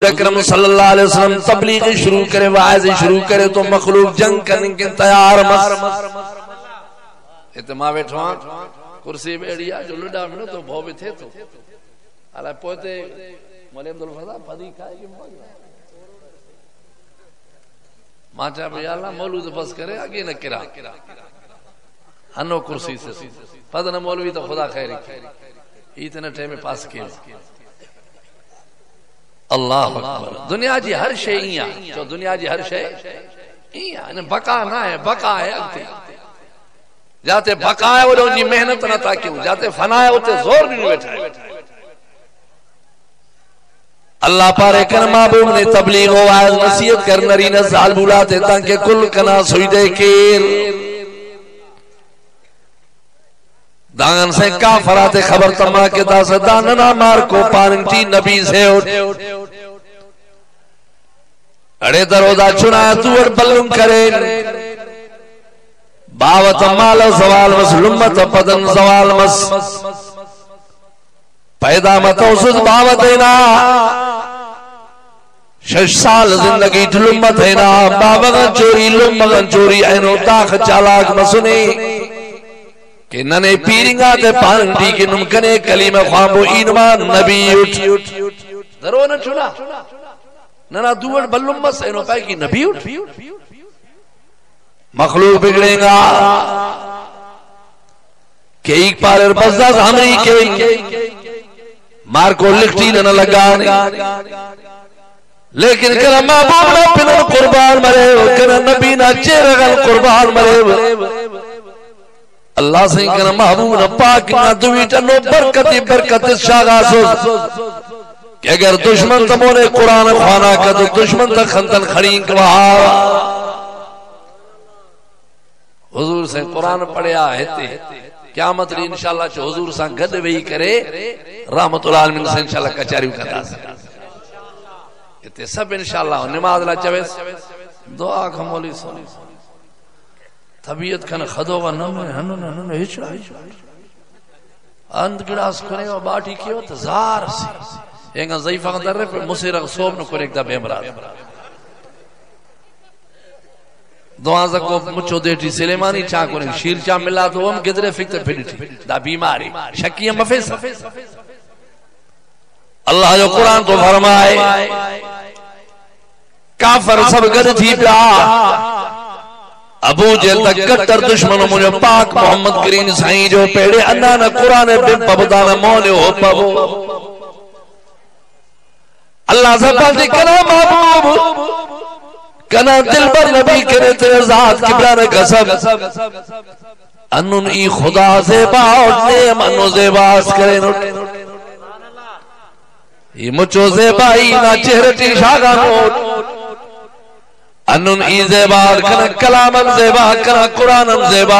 اکرم صلی اللہ علیہ وسلم تبلیغ شروع کرے وعظ شروع کرے تو مخلوق جنگ کرنے کے تیار مس اتما بیٹھوان کرسی بیڑیا جو لڑا میں تو بھو بھی تھے تو اللہ پوتے مولی عبدالفضا پدی کھائے گی ماں چاہ بھی اللہ مولود بس کرے آگے نہ کرا ہنو کرسی سے پد نہ مولوی تو خدا خیری اتنے ٹائم پاس کیا اللہ اکبر دنیا جی ہر شے ایاں جو دنیا جی ہر شے ایاں بقا نہ ہے بقا ہے جاتے بقا ہے وہ جی محنت نہ تھا کیوں جاتے فنا ہے ہوتے زور بھی نہیں بیٹھا ہے اللہ پارے کر محبوب نے تبلیغ و وعظ نصیحت کر نری نزال بولاتے تاکہ کل کنا سوئی دے کیر دانگن سے کافرات خبر تما کے دا سداننا مار کو پاننٹی نبی سے اٹھ اڑے درودا چنایا توڑ بلن کرے باوت مال زوال مس لمت پدن زوال مس پیدا متوسط باوت اینا 6 سال زندگی ٹھلمت اینا باوغن چوری لمغن چوری اینو تاخ چالاک مسنے کہ ننے پیرنگا تے پاننٹی کی نمکنے کلیم خوابو اینمان نبی اٹھ درو نہ چھنا ننا دوڑ بلن مس اینو پائے کی نبی اٹھ مخلوق بگڑیں گا کہ ایک پارر بزداز ہمری کے مار کو لکھتی نہ لگانے لیکن کنا محبوب نہ پنر قربان مرے کنا نبی نہ چیرغل قربان مرے اللہ سے کنا محبوب نہ پاک نہ دویٹا نو برکتی برکت شاگا سوز کہ اگر دشمن تمونے قرآن خوانا کا تو دشمن تا خندن کھڑیں کوا حضور سے قرآن پڑھیا ہے قیامت لی انشاءاللہ چھو حضور سے گھد وہی کرے رحمت اللہ عالمین سے انشاءاللہ کچاریو کرا سکتا یہ سب انشاءاللہ نماز اللہ چویس دعا کھمولی سونی طبیعت کھن خدو و نمو ہنو ہچڑا اند گڑاس کنے و باٹی کیو تزار سی اینگا ضعیفہ در رہے پر مسیرہ صوب نکو ایک دا بیمراد دعا زکو مچو دیٹی سلیمانی چاہ کنے شیر چاہ ملا تو ہم گدرے فکر پھڑی دا بیماری شکی ہم مفیس اللہ جو قرآن تو فرمائے کافر سب گد تھی پیا ابو جہل تک کٹر دشمنوں مجھے پاک محمد کریم سائیں جو پیڑے انانا قرآن بن پبدانا مونے ہو پبو اللہ سے پاتی کنا محبوب کنا دل بر نبی کرے تیرے ذات کبران قسم انن ای خدا زیبا اٹھنے منو زیبا اس کرے نوٹ ای مچو زیبا ای نا چہرٹی شاگا نوٹ انن ای زیبا کنا کلامن زیبا کنا قرآنن زیبا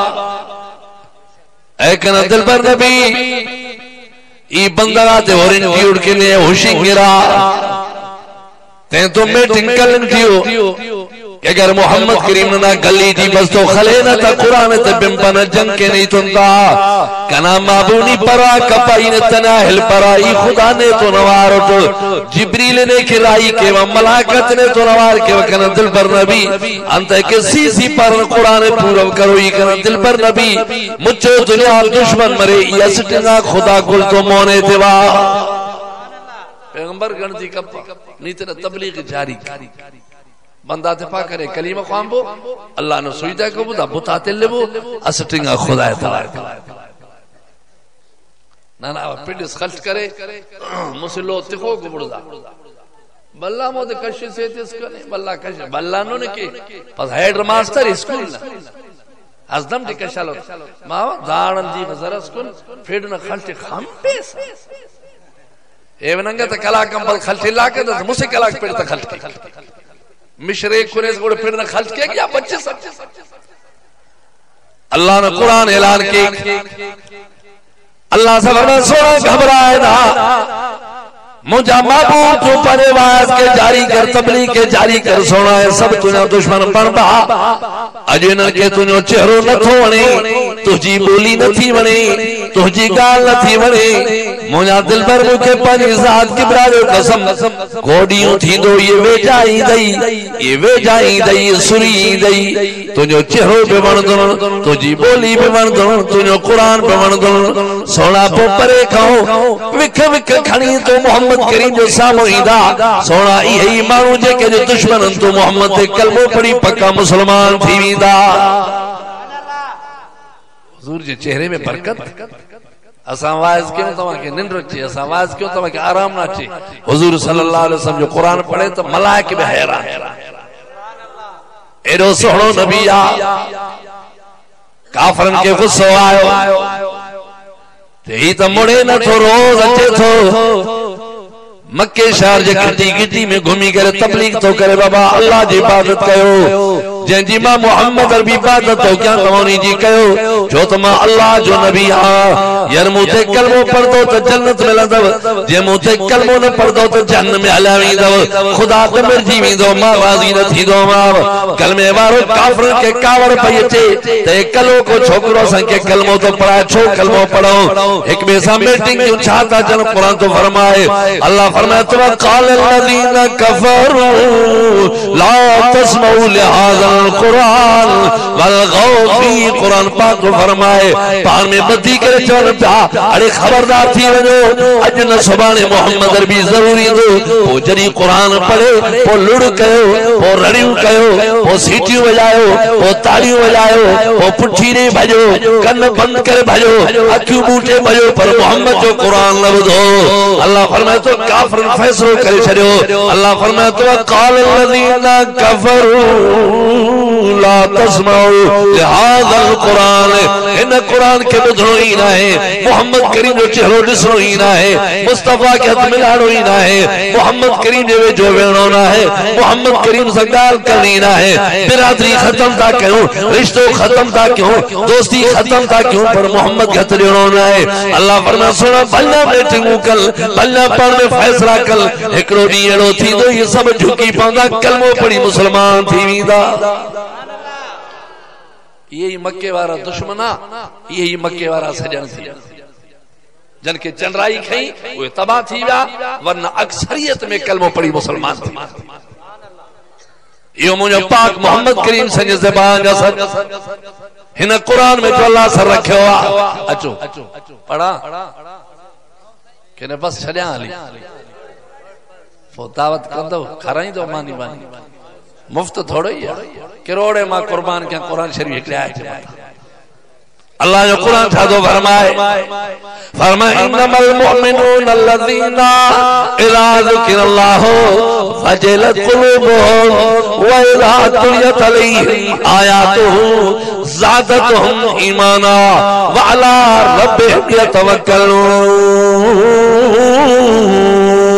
اے کنا دل بر نبی ای بندگاتے ہورن کیوڑ کے لئے ہوشنگ گرا تین تو میٹنگ کلن کیو کہ اگر محمد کریم نہ گلی تھی بس تو خلینا تھا قرآن تے بمپنا جنگ کے نہیں تنتا کنا معبونی پرا کپائی نے تناہل پرائی خدا نے تو نوار اٹھو جبریل نے کھرائی کے ملاکت نے تو نوار کے وکنا دل پر نبی انتا کسی سی پر قرآن پورو کروئی کنا دل پر نبی مجھو دنیا دشمن مرے یا سٹنا خدا گل تو مونے دیوا پیغمبر گنتی کپا نیتنا تبلیغ جاری بندہ تفا کرے کلمہ خوام بو اللہ نے سویدہ کو بودا بتاتے لے بو اسٹنگا خدا تعالی نانا پنڈس خلچ کرے مسلو تخو کو بڑھدا بلہ مود کشی سے تیس کرنے بلہ کشی بلہ نو نے کی پس ہیڈر ماسٹر اسکول از دم ٹکا شالو ماں دارن دی غزرس کن پھیڑنا خلچ خم پیسا ایوننگا تا کلا کمبل خلچ لا کے تا مسے کلا پیڑتا خلچ کی مشرے کنیز گوڑے پیڑنا خلچ کیا گیا بچے سب اللہ نے قرآن اعلان کی اللہ سے فرمائے سونا گھبرائے نا مجھا معبود تو پڑے واز کے جاری کر تبلیغ کے جاری کر سونا ہے سب تجھا دشمن پڑ با اجنر کے تجھو چہرو نہ تھوڑے تجھی بولی نہ تھی ونے تجھی گال نہ تھی وڑے مجھا دل پر مکے پانی ذات کی برادو قسم کوڑیوں تھی دو یہ وے جائی دئی یہ وے جائی دئی سری دئی تجھو چہرو پہ بندن تجھی بولی پہ بندن تجھو قرآن پہ بندن سونا پو پرے کھاؤ وکھ وکھ کھڑی تو محمد کریم جو ساموئی دا سونا یہی مانو جے کہ جو دشمنن تو محمد تے کلمو پڑی پکا مسلمان تھی ویدا حضور جے چہرے میں برکت اساں واعظ کیوں تمہاں کے نند رکھے اساں واعظ کیوں تمہاں کے آرام نہ چے حضور صلی اللہ علیہ وسلم جو قرآن پڑھے تو ملائکہ بھی حیران ایڈو سوڑو نبی کافرن کے غصہ آئے تے ہی تو مڑے نہ تو روز اچھے تو مکہ شہر جے گھٹی گھٹی میں گھومی کرے تبلیغ تو کرے بابا اللہ جی عبادت کہو جن جی ماں محمد عربی عبادت تو کیا نمونی جی کہو جو تمہاں اللہ جو نبی یار موتے کلموں پڑھ دو تو جنت میں لدو جے موتے کلموں نے پڑھ دو تو جہنم میں علاوی دو خدا کو مرجی بھی دو ماں بازی نہ تھی دو ماں کلمے وارو کافر کے کاور پیچے تے کلوں کو چھوکروں سن کے کلموں تو پڑھا چھو کلموں پڑھو ایک بیسا میٹنگ کیوں چھاتا جن قرآن تو فرمائے اللہ فرمائے تو قال الذین کفروا لا تسمعوا لهذا القرآن والغوا فيه قرآن پاک کو فرمائے پان میں بدی کرے چون پیا ارے خبردار تھی وجو اج نہ سبحان محمد عربی ضروری دو وہ جڑی قرآن پڑھے وہ لڑ کہو وہ رڑیوں کہو وہ سیٹیوں بجاؤ وہ تالیوں بجاؤ وہ پٹھی نے بھجو کن بند کر بھجو اکیوں بوٹے بھجو پر محمد جو قرآن نہ بدھو اللہ فرمائے تو کافر فیصلو کرے چھڑو اللہ فرمائے تو قال الذین کفروا لا تسمعوا لهذا القرآن ان قرآن کے بدھنو ہی نہ ہے محمد کریم جو چہرو ڈسنو ہی نہ ہے مصطفیٰ کے حد ملاڑو ہی نہ ہے محمد کریم جو ویڑو نہ ہے محمد کریم سگال کرنی نہ ہے برادری ختم تھا کیوں رشتو ختم تھا کیوں دوستی ختم تھا کیوں پر محمد کے حد لیڑو نہ ہے اللہ فرمائے سونا بھلنا میٹنگو کل بھلنا پڑھ میں فیصلہ کل ایکڑو ڈیڑو تھی دو یہ سب جھکی پاؤں کلموں پڑی مسلمان تھی ویدہ یہی مکے وارا دشمنا یہی مکے وارا سجن تھی جن کے چنرائی کھئی وہ تباہ تھی گا ورنہ اکثریت میں کلموں پڑی مسلمان تھی یہ مجھے پاک محمد کریم سنجھ زبان جا سر ہن قرآن میں جو اللہ سر رکھے ہوا اچھو پڑھا کہ نے بس چھڑیاں علی دعوت کر دو کھرائیں دو مانی بانی مفت تھوڑا ہی ہے کروڑے ماں قربان کیا قرآن شریف لے آئے اللہ جو قرآن تھا دو فرمائے انما المؤمنون الذین اذا ذکر اللہ وجلت قلوبهم واذا تلیت علیہم آیاتہ زادتهم ایمانا وعلی ربهم یتوکلون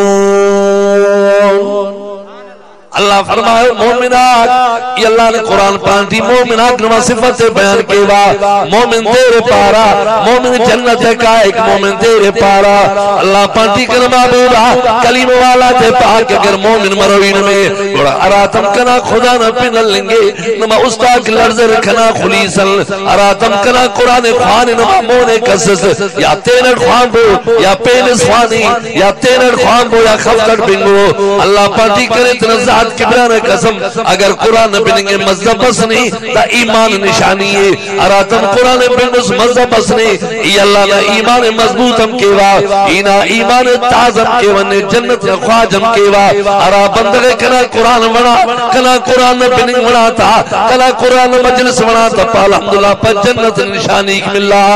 اللہ فرمائے مومنات یہ اللہ نے قرآن پانٹی مومنات نما صفت سے بیان کیوا مومن تیرے پارا مومن جنت کا ایک مومن تیرے پارا اللہ پانٹی کرما بولا کلیم والا تے پاک اگر مومن مروین میں بڑا اراتم کنا خدا نہ پنل لنگے نما استاق لرز رکھنا خلیصل اراتم کنا قرآن خوان نما مونے کسس یا تینر خوان بو یا پینس خوانی یا تینر خوان بو یا خفتر بنگو اللہ پانٹی کرے تنزاد کبران قسم اگر قرآن بنیں گے مذہب بس نہیں تا ایمان نشانی ہے اراتم قرآن بنس مذہب بس نہیں یہ اللہ نے ایمان مضبوط ہم کیوا اینا ایمان تازم کیوانے جنت خواجم کیوا ارا بندگے کنا قرآن بنا کنا قرآن بنیں بنا تھا کنا قرآن مجلس بنا تھا پا الحمدللہ پا جنت نشانی کم اللہ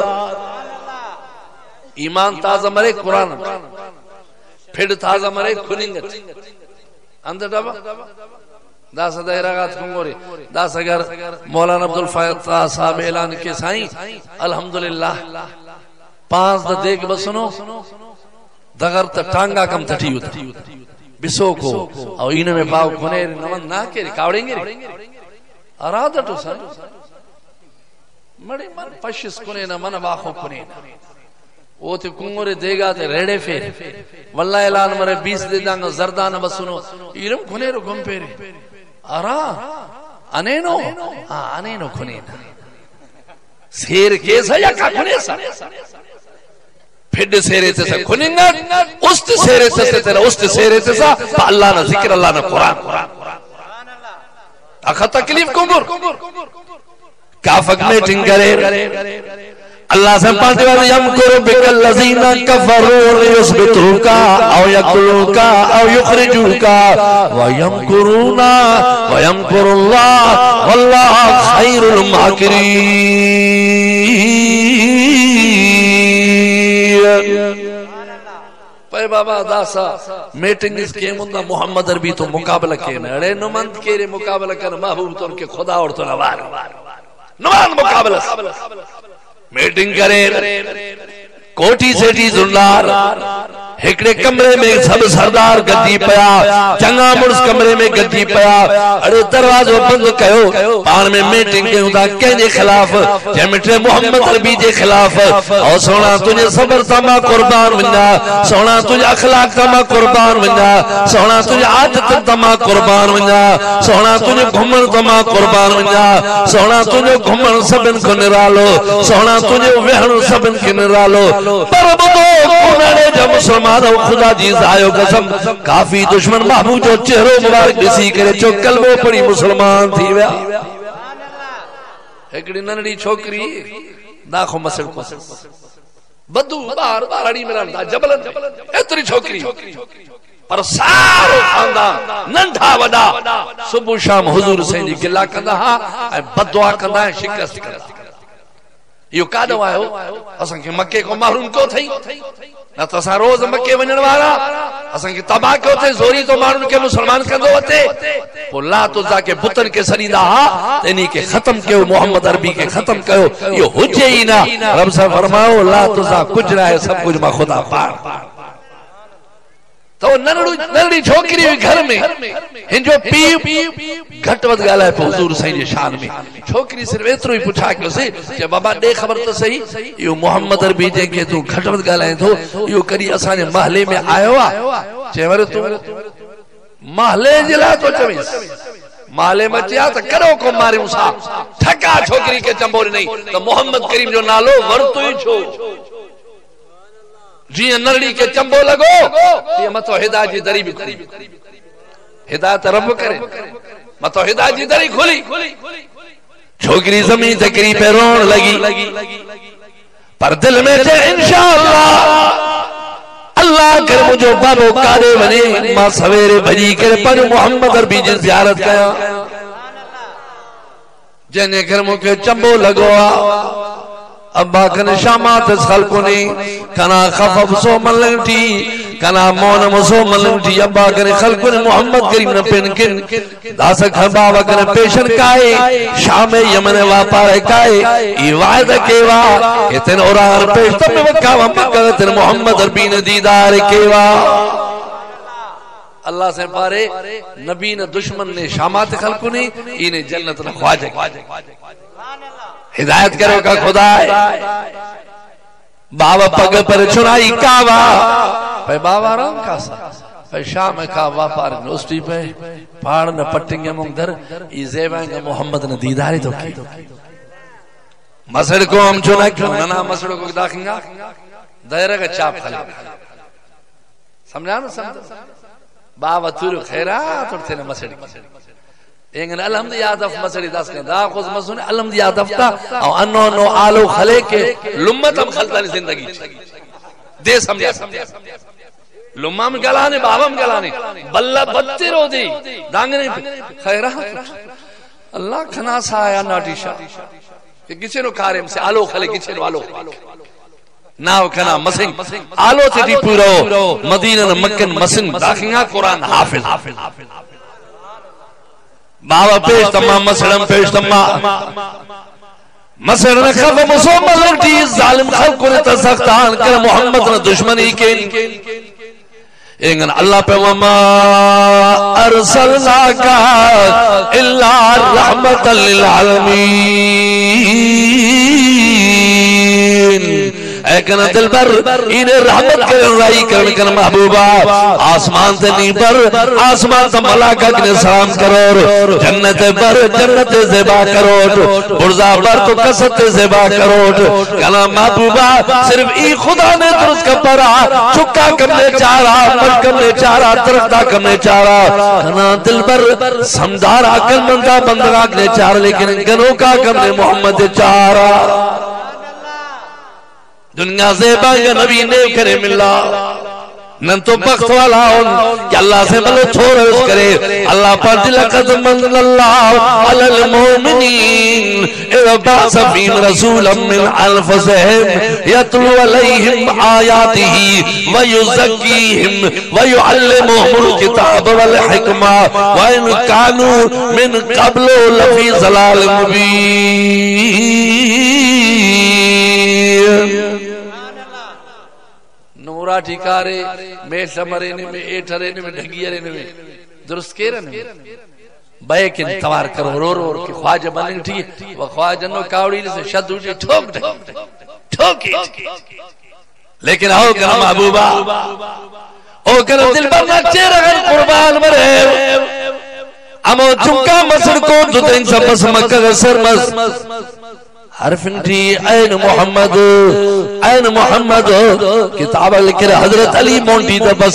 ایمان تازم مرے قرآن پھر تازم مرے کھننگت اندر ڈبا داس دہراغات کنگوری داس اگر مولانا عبدالفاتح صاحب اعلان کے سائیں الحمدللہ 5 دا دیکھ بسنو دغر تا ٹانگا کم تٹھی ہوتا بسو کو او این میں باو کھنے نمن نہ کے کاوڑیں گے ارادہ تو سن مڑی من پشس کنے نہ من باخو کنے وہ تے کنگورے دے گا تے ریڑے پھر واللہ اعلان مرے 20 دے دانگا زردانہ بسنو ایرم کھنے رو گم پیرے ارا انینو انینو کھنے سیر کیسا یا کا کھنیسا پھڈ سیرے تے سا کھننگا است سیرے تے تیرا است سیرے تے سا پا اللہ نا ذکر اللہ نا قرآن اخا تکلیف کمبر کافک میٹنگ کرے اللہ سے پانتے وقت یمکر بک اللذین کفرون یثبتوکا او یقتلوکا او یخرجوکا ویمکرونا ویمکر اللہ واللہ خیر الماکرین. پہ بابا داسا میٹنگ اس کے مندہ محمد عربی تو مقابلہ کینا اڑے نمند کیرے مقابلہ کرنا محبوب تو ان کے خدا اور تو نوار نمند مقابلہ میٹنگ کرے کوٹی سیٹی زندار ہکڑے کمرے میں سب سردار گدی پیا چنگا مرس کمرے میں گدی پیا اڑے دروازو بند کہو پان میں میٹنگ کے ہوتا کہنے خلاف جیمیٹرے محمد عربی دے خلاف اور سونا تجھے صبر تما قربان ونجا سونا تجھے اخلاق تما قربان ونجا سونا تجھے عادت تما قربان ونجا سونا تجھے گھمن تما قربان ونجا سونا تجھے گھمن سبن کو نرالو سونا تجھے وحن سبن کی نرالو پر بدو کنڑے جب مسلمان خدا جیز آئیو قسم کافی دشمن محبوب جو چہرو مبارک بسی کرے چو قلبو پڑی مسلمان تھی ویا ایکڑی ننڑی چھوکری ناکھو مسل کو بدو باہر باہرڑی ملان دا جبلن اتری چھوکری پر سارو خاندان ننڈھا وڈا صبح شام حضور سے جی گلہ کندہ ہاں بدعا کندہ ہے شکست کندہ یہ کادو آئے ہو اسان کے مکے کو محروم کو تھئی نہ تسا روز مکے ونجن والا اسان کی تباہ کیوں تھے زوری تو مارن کے مسلمان کندو ہوتے وہ لا تو جا کے بطن کے سریدہ ہاں تینی کے ختم کیوں محمد عربی کے ختم کیوں یہ حجے ہی نہ رب سے فرماؤ لا تو جا کچھ رہے سب کچھ ما خدا پار تو نرڑی چھوکری ہوئی گھر میں ہن جو پیو گھٹ ود گالا ہے حضور صحیح شان میں چھوکری صرف اترو ہی پوچھا کہ اسے کہ بابا دے خبر تو صحیح یہ محمد عربی دے کہ تو گھٹ ود گالا ہے تو یہ کری اسانے محلے میں آئے ہوا چیورے تو محلے جلا تو چویس محلے میں چیا تو کرو کو مارے اسا تھکا چھوکری کے چمبوری نہیں تو محمد کریم جو نالو ورتو ہی چھو جی نرڑی کے چمبو لگو یہ متو ہدایت جی دری بھی کھلی ہدایت رب کرے متو ہدایت جی دری کھلی چھوکری زمین تکری پہ رون لگی پر دل میں تھے انشاءاللہ اللہ کر مجھو بابو کارے بنے ماں سویرے بھجی کر پر محمد عربی جی زیارت کیا جنہیں کر مجھے چمبو لگوا ابا کن شامات اس خلقوں نے کنا خفف سو ملنٹی کنا مونم سو ملنٹی ابا کن خلقوں نے محمد کریم نے پنکن داسک بابا کن پیشن کائے شام یمن واپار کائے ای وعدہ کیوا اتن اورار پیشتم وکاوا مکتن محمد عربی نے دیدار کیوا اللہ سے پارے نبی نے دشمن نے شامات خلقوں نے انہیں جنت نے خواجہ ہدایت کرو کا خدا ہے بابا پگ پر چھنائی کعوہ پہ بابا رام کاسا پہ شام کعوہ پار نوسٹی پہ پاڑ نہ پٹنگے مندر ای زیبائیں محمد نے دیداری تو کی مسڑ کو ہم چھنا کیوں نہ مسڑ کو داخیں گا دائرہ کا چاپ کھلے سمجھا نا سمجھا بابا تور خیرات اور تینے مسڑ کی ایگن الحمد یادف مسئلی داس کے دا خوز مسئلی الحمد یادف تا او انو آلو خلے کے لمت ہم خلطانی زندگی دے سمجھا لمہ ہم گلانے بابا ہم گلانے بلہ بچے رو دی دانگنے خیرات اللہ کھنا سا آیا ناٹی شاہ کہ کچھے نو کارم سے آلو خلے کچھے نو آلو ناو کھنا مسنگ آلو تیٹی پورو مدینہ مکن مسنگ داخنگا قرآن حافظ بابا پیش تمام مسلم پیش تمام مسلم خب مسلم لگتی ظالم خلق نے تسختان کر محمد نے دشمنی کے انگن اللہ پہ وما ارسلناکا الا رحمت للعالمین اے کنا دل بر انہیں رحمت کرن رائی کرن کنا محبوبہ آسمان تے نہیں پر آسمان تا ملاکہ کنے سلام کرو جنت بر جنت زیبا کرو برزا بر تو کسط زیبا کرو کنا محبوبہ صرف ای خدا نے درست کا پرا چکا کم نے چارا مٹ کم نے چارا ترقدہ کم نے چارا کنا دل بر سمدار آکل مندہ بندگاہ نے چارا لیکن گنوں کا کم نے محمد چارا دنیا زیبا یا نبی نے کرے ملا نن تو بخت والا ہوں کہ اللہ سے ملو چھوڑ اس کرے اللہ پر لقد من اللہ علی المومنین اذ بعث فیہم رسولا من انفسہم یتلو علیہم آیاتہ ویزکیہم ویعلمہم الکتاب والحکمہ وان کانوا من قبل لفی ضلال مبین نورا ٹھیکارے میں سمرینے میں ایٹھرینے میں ڈھگیرینے میں درست کے رہنے میں بیکن توار کرو رو رو کہ خواجہ بننگ ٹھیک وہ خواجہ نو کاوڑی سے شد اٹھے ٹھوک ٹھوکی لیکن آؤ کرا محبوبہ او کرا دل برنا چیرہ غیر قربان مرے امو چمکا مصر کو تو دن سا پس مکہ سر مز حرف انٹی این محمد کتاب لکھر حضرت علی مونٹی تا بس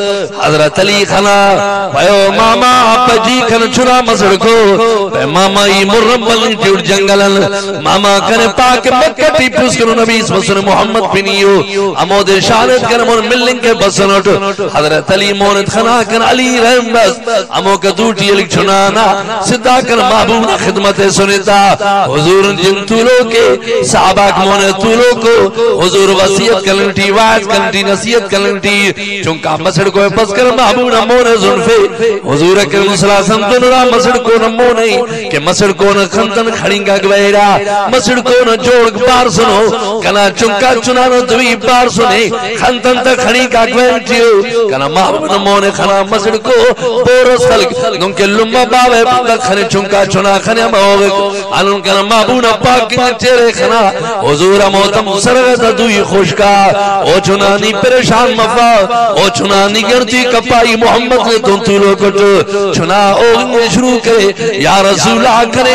حضرت علی خنا پیو ماما پجی کھن چھنا مسڑ کو پہ ماما ای مرم بلن ٹیوڑ جنگلن ماما کھن پاک مکہ ٹی پوس کرو نبی اس مسن محمد بنیو امود شانت کھن مون ملن کے بسنٹ حضرت علی مونت خنا کھن علی رحم بس امو کا دوٹی علی چھنانا صدا کھن محبوب خدمت سنتا حضور جن طولو کے صحابہ کمونے طولو کو حضور وسیعت کلنٹی وعد کلنٹی نصیحت کلنٹی چونکہ مسڑ کو پس کر محبوب نمونے ظلفے حضور اکرم صلی اللہ علیہ وسلم دنرا مسڑ کو نمونے کہ مسڑ کو نخندن کھڑنگا گویرا مسڑ کو نجوڑ بار سنو کنا چونکہ چنانو دوی بار سنے خندن تا کھڑنگا گویرٹیو کنا محبوب نمونے خنا مسڑ کو بورس خلق نونکہ لمبا باوے بندہ کھنے چونکہ چنا کھنے مہوگے انہوں کنا محبوب نپاک چیرے خنا حضور موتم سرغت دوی خوشکا او چنانی پریشان مفا او چنانی گرتی کپائی محمد نے تم طولو کٹ چنا او گنگے شروع کرے یا رسول اللہ کنے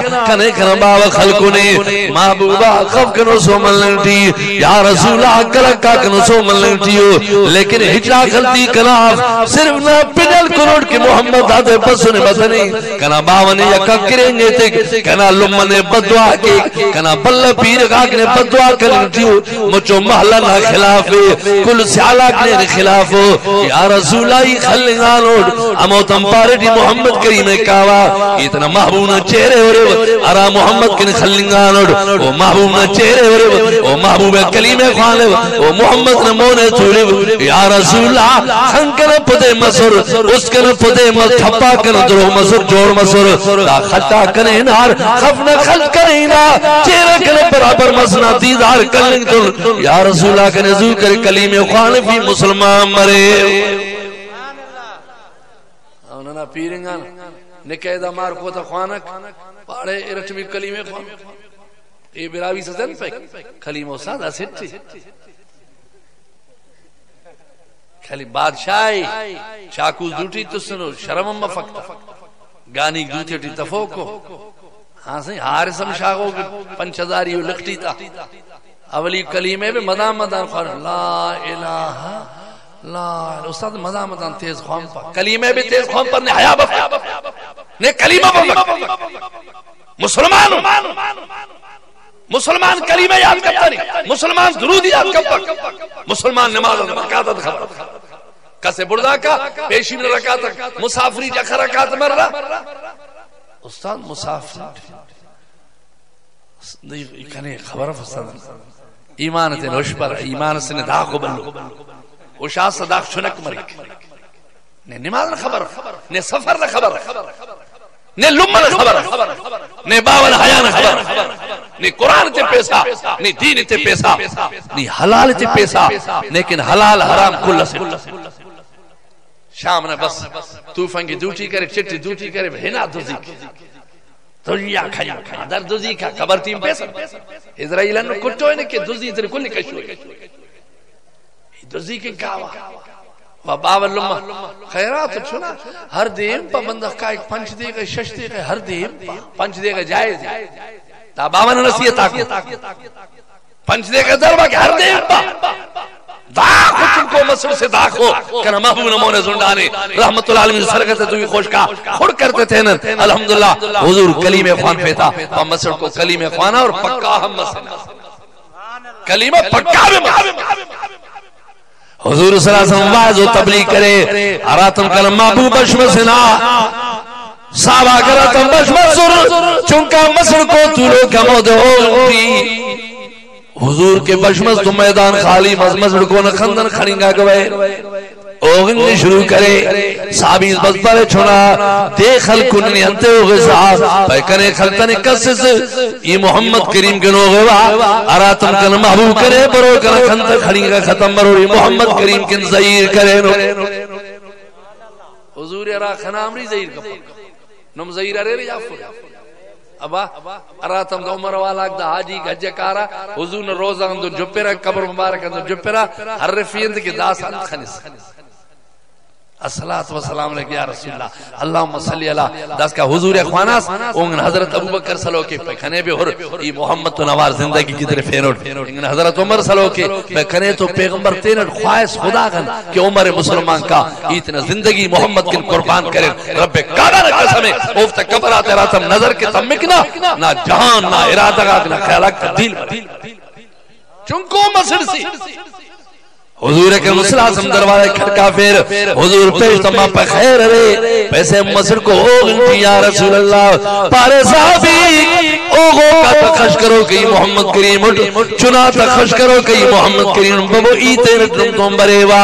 کنا باو خلقوں نے محبوبہ خف کنو سو ملنٹی یا رسول اللہ کلکا کنو سو ملنٹیو لیکن ہجرہ خلطی کناف صرف نہ پنل کنوٹ کے محمد آدھے بسنے بسنے کنا باونے یکا کریں گے تک کنا لمنے بدعا کے کنا بلہ پیر غاق نے بدعا کرنٹیو مچو محلہ نہ خلافے کل سیالاک نے خلافو یا رسول آئی خلنگانوڑ امو تم پارٹی محمد کریم کعوہ اتنا محبوبنا چہرے ہو رہے ارا محمد کن خلنگانوڑ او محبوبنا چہرے ہو رہے او محبوب کلیم خوانے او محمد نمونے چھوڑے یا رسول اللہ خنکن پدے مصر اس کن پدے مصر تھپا کن درو مصر جوڑ مصر لا خطا کنے نار خفن خلق کنے نار چہرہ کنے برابر مسنا دیدار کلنگ تل یا رسول اللہ کے نزول کر کلیم خوانفی مسلمان مرے انہاں پیرنگا نکیدہ مار کو تا خوانک پاڑے ارچمی کلیم خوانک اے براوی سزن پہ کلیم و سادہ سٹی کلیم بادشاہی چاکوز دوٹی تسنو شرم مفکتا گانی دوٹی تفوکو ہاں سہی حارسم شاہو پنچ ہزاری لکھتی تا اولی کلیمے میں مدام مدام خوان لا الہ لا استاد مدام مدام تیز خوان پا کلیمے بھی تیز خوان پر نے حیاء بفا نے کلیمہ بفا مسلمان کلیمہ یاد کرتا نہیں مسلمان درود یاد کرتا مسلمان نماز رکعت خبر کسے بردہ کا پیشی میں رکعت مسافری جکھا رکعت مر رہا استاد مسافر کنے خبر فستاد ایمان تے نوش پر ایمان سے نداغ کو بلو اوشا صداق چنک مرک نے نماز نہ خبر نے سفر نہ خبر نے لمہ نہ خبر نے باول حیاء نہ خبر نے قرآن تے پیسا نے دین تے پیسا نے حلال تے پیسا لیکن حلال حرام کل سے شام نے بس توفن کی دوٹی کرے چٹی دوٹی کرے بھینا دوزی دنیا کھیا در دوزی کا قبر تیم پیسا اسرائیلان نو کٹو ہے کہ دوزی تر کل کشو ہے دوزی کے کعوہ و باب اللہم خیرات چھنا ہر دیم پا مندخ کا ایک 5 دے شش دے ہر دیم 5 دے جائز تا بابا نے نصیحت آکو 5 دے ضربہ کہ ہر دیم پا داخو چن کو مصر سے داخو کنا محبوب نمونے زندانے رحمت اللہ علیہ سرگت دوی خوش کا خور کرتے تھے الحمدللہ حضور کلیم خوان پیتا اور مصر کو کلیم خوانا اور پکا ہم مصر کلیم پکا بھی حضور صلی اللہ علیہ وسلم واعظ و تبلیغ کرے اراتم کلم محبوب بشمسنا صحابہ کراتم بشمسر چونکہ مصر کو طولو کا مودع ہوتی حضور کے بشمس تو میدان خالی مصر کو نخندن کھڑنگا گوئے اوغن نے شروع کرے صحابی بس پر چھوڑا دے خلقنی انتے ہوگے صاحب پیکنے خلقنی کسس یہ محمد کریم کے نوغے وا اراتم کن محبوب کرے برو کن خندن کھڑنگا ختم برو یہ محمد کریم کن زہیر کرے حضور ارا خنامری زہیر کپا نم زہیر ارے رہی جافر ابا اراتم دا عمر والا دا حاجی گھجے کارا حضور نے روزہ اندر جپیرہ قبر مبارک اندر جپیرہ ہر رفیند کی داس اند خنس الصلاة والسلام علیکہ یا رسول اللہ اللہم صلی اللہ داس کا حضور اخواناس انگن حضرت ابو بکر صلو کے پیکھنے بھی ہر یہ محمد تو نوار زندگی کی در فینوٹ انگن حضرت عمر صلو کے پیکھنے تو پیغمبر تینٹ خواہش خدا گن کہ عمر مسلمان کا اتنا زندگی محمد کن قربان کرے رب کانا نہ قسمے افتا کبرات راتم نظر کے تمکنا نہ جہان نہ ارادہ نہ خیالک کا دل چونکو مصر سی حضور کے مسلم دروازے کھڑکا پھر حضور پیش تمام پہ خیر رہے پیسے مصر کو اوگنٹی یا رسول اللہ پارے صحابی اوگو کا تخش کرو کہ محمد کریم چنا تخش کرو کہ محمد کریم بابو ایتے رکھنم تم بریوا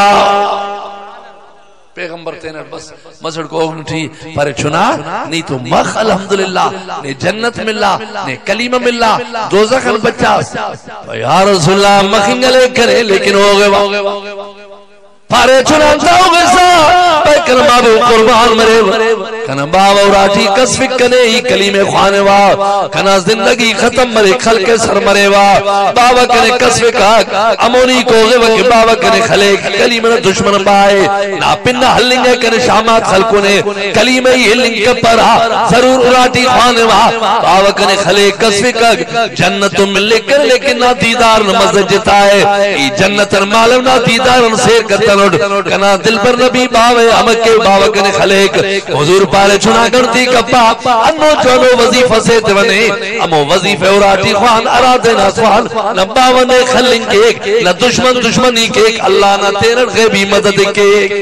پیغمبر تینر بس مصر کو اٹھی پر چنا نہیں تو مخ الحمدللہ نے جنت ملا نے کلیمہ ملا دوزخ بچاس یا رسول اللہ مخنگلے کرے لیکن ہو گئے پارے چنانتا ہو گئے سا پیکر بابو قربان مرے کنا بابا راٹھی کسفک کنے ہی کلیم خوانے وا کنا زندگی ختم مرے خلق سر مرے وا بابا کنے کسفک امونی کو گئے وکی بابا کنے خلق کلیم دشمن پائے نا پنہ ہلنگے کنے شامات خلقوں نے کلیم ہی ہلنگ کپرا ضرور راٹھی خوانے وا بابا کنے خلق کسفک جنت ملے کر لیکن نا دیدار نمزد جتائے ای جنت مالم نا دیدار سیر کرتا کنا دل پر نبی باوے ہمکے باوے کنے خلیق حضور پالے چنا کرتی کپا انو چونو وظیفہ سے دونے امو وظیفہ اوراٹی خوان ارادے ناسوان نہ باونے خلنگ کیک نہ دشمن دشمنی کیک اللہ نہ تیرر غیبی مدد کیک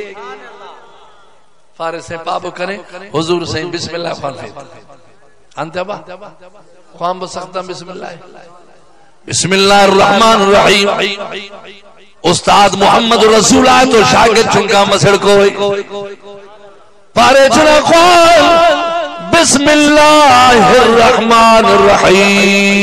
فارس سے پابو کرے حضور سے بسم اللہ خوان فیت انتے با خوان بسختہ بسم اللہ بسم اللہ الرحمن الرحیم استاد محمد رسول آئے تو شاگرد چنکا مسڑ کوئی پارے چنا خوان بسم اللہ الرحمن الرحیم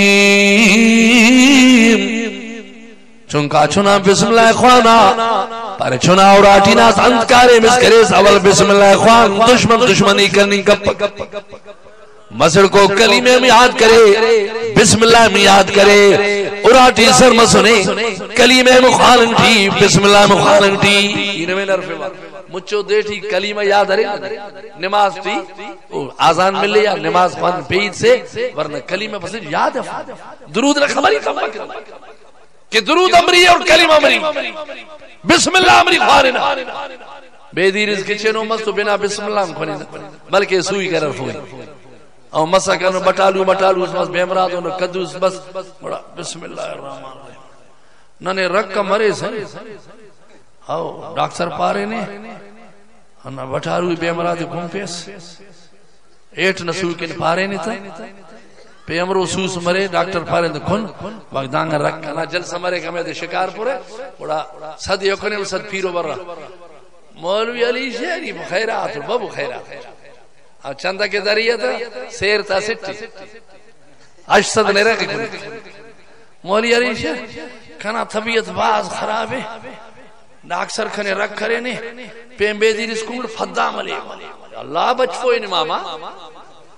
چنکا چنا بسم اللہ خوانا پارے چنا اور آٹینا سانتکارے مسکرے ساول بسم اللہ خوان دشمن دشمنی کرنی کپ مصر کو کلیمے میں یاد کرے بسم اللہ میں یاد کرے اراٹھی سر مسنے کلیمے میں خانن تھی بسم اللہ میں خانن تھی مچو دیٹھی کلیمہ یاد رہے نماز تھی آزان ملے یا نماز خوان پید سے ورنہ کلیمہ پسند یاد ہے درود رکھ ہماری کہ درود امری اور کلیمہ امری بسم اللہ امری خواننا بے دیرز کے چینوں مستو بنا بسم اللہ خواننا بلکہ سوئی کر رفوئی او مسا کنو بٹالو اس بس بیمرادو نو قدوس بس بسم اللہ الرحمن الرحیم ننے رکھ کا مرے سن او ڈاکٹر پارے نے انا بٹالو بیمرادو کم پیس ایٹ نسو کن پارے نے تا پیمرو سوس مرے ڈاکٹر پارے نے کن وقتانگا رکھ کنا جلسہ مرے کمیں دے شکار پورے بڑا صد یکنے صد پیرو برا مولوی علی شہری بخیرات بابو خیرات اور چندہ کے ذریعہ تھا سیر تا سٹی اشتد نہیں رکھ کنی مولی علیشہ کھنا طبیعت باز خراب ہے اکثر کھنے رکھ کرے نے پیم بیدیر اسکول فدا ملے اللہ بچفو ان ماما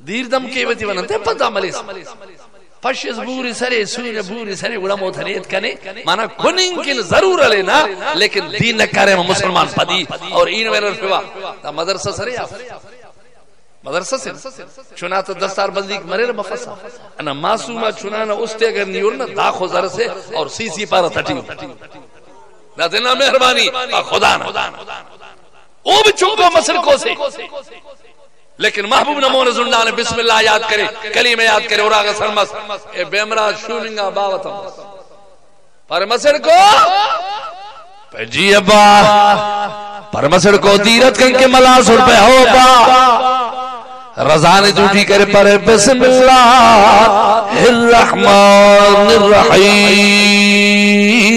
دیر دم کے ویتی وننتے پتا ملیس پشیز بوری سرے سونے بوری سرے گوڑا موتھنیت کنے مانا کننکن ضرور لینا لیکن دین نکارے مسلمان پدی اور این وینر فیوا تا مدرسہ سرے آپ مدرسہ سے چناتا دستار بندی مرے مفسا انا معصومہ چنانا استے اگر نیورنا دا خوزر سے اور سی سی پارا تٹی نا دینا مہربانی خدا نا او بھی چونکو مصر کو سے لیکن محبوب نمون زندان بسم اللہ یاد کرے کلمہ یاد کرے اور آگا سرمس اے بیمراج شوننگا باوتا پر مصر کو پہ جی ابا پر مصر کو دیرت کن کے ملاسر پہ ہو با رضانے دوٹی کرے پر بسم اللہ الرحمن الرحیم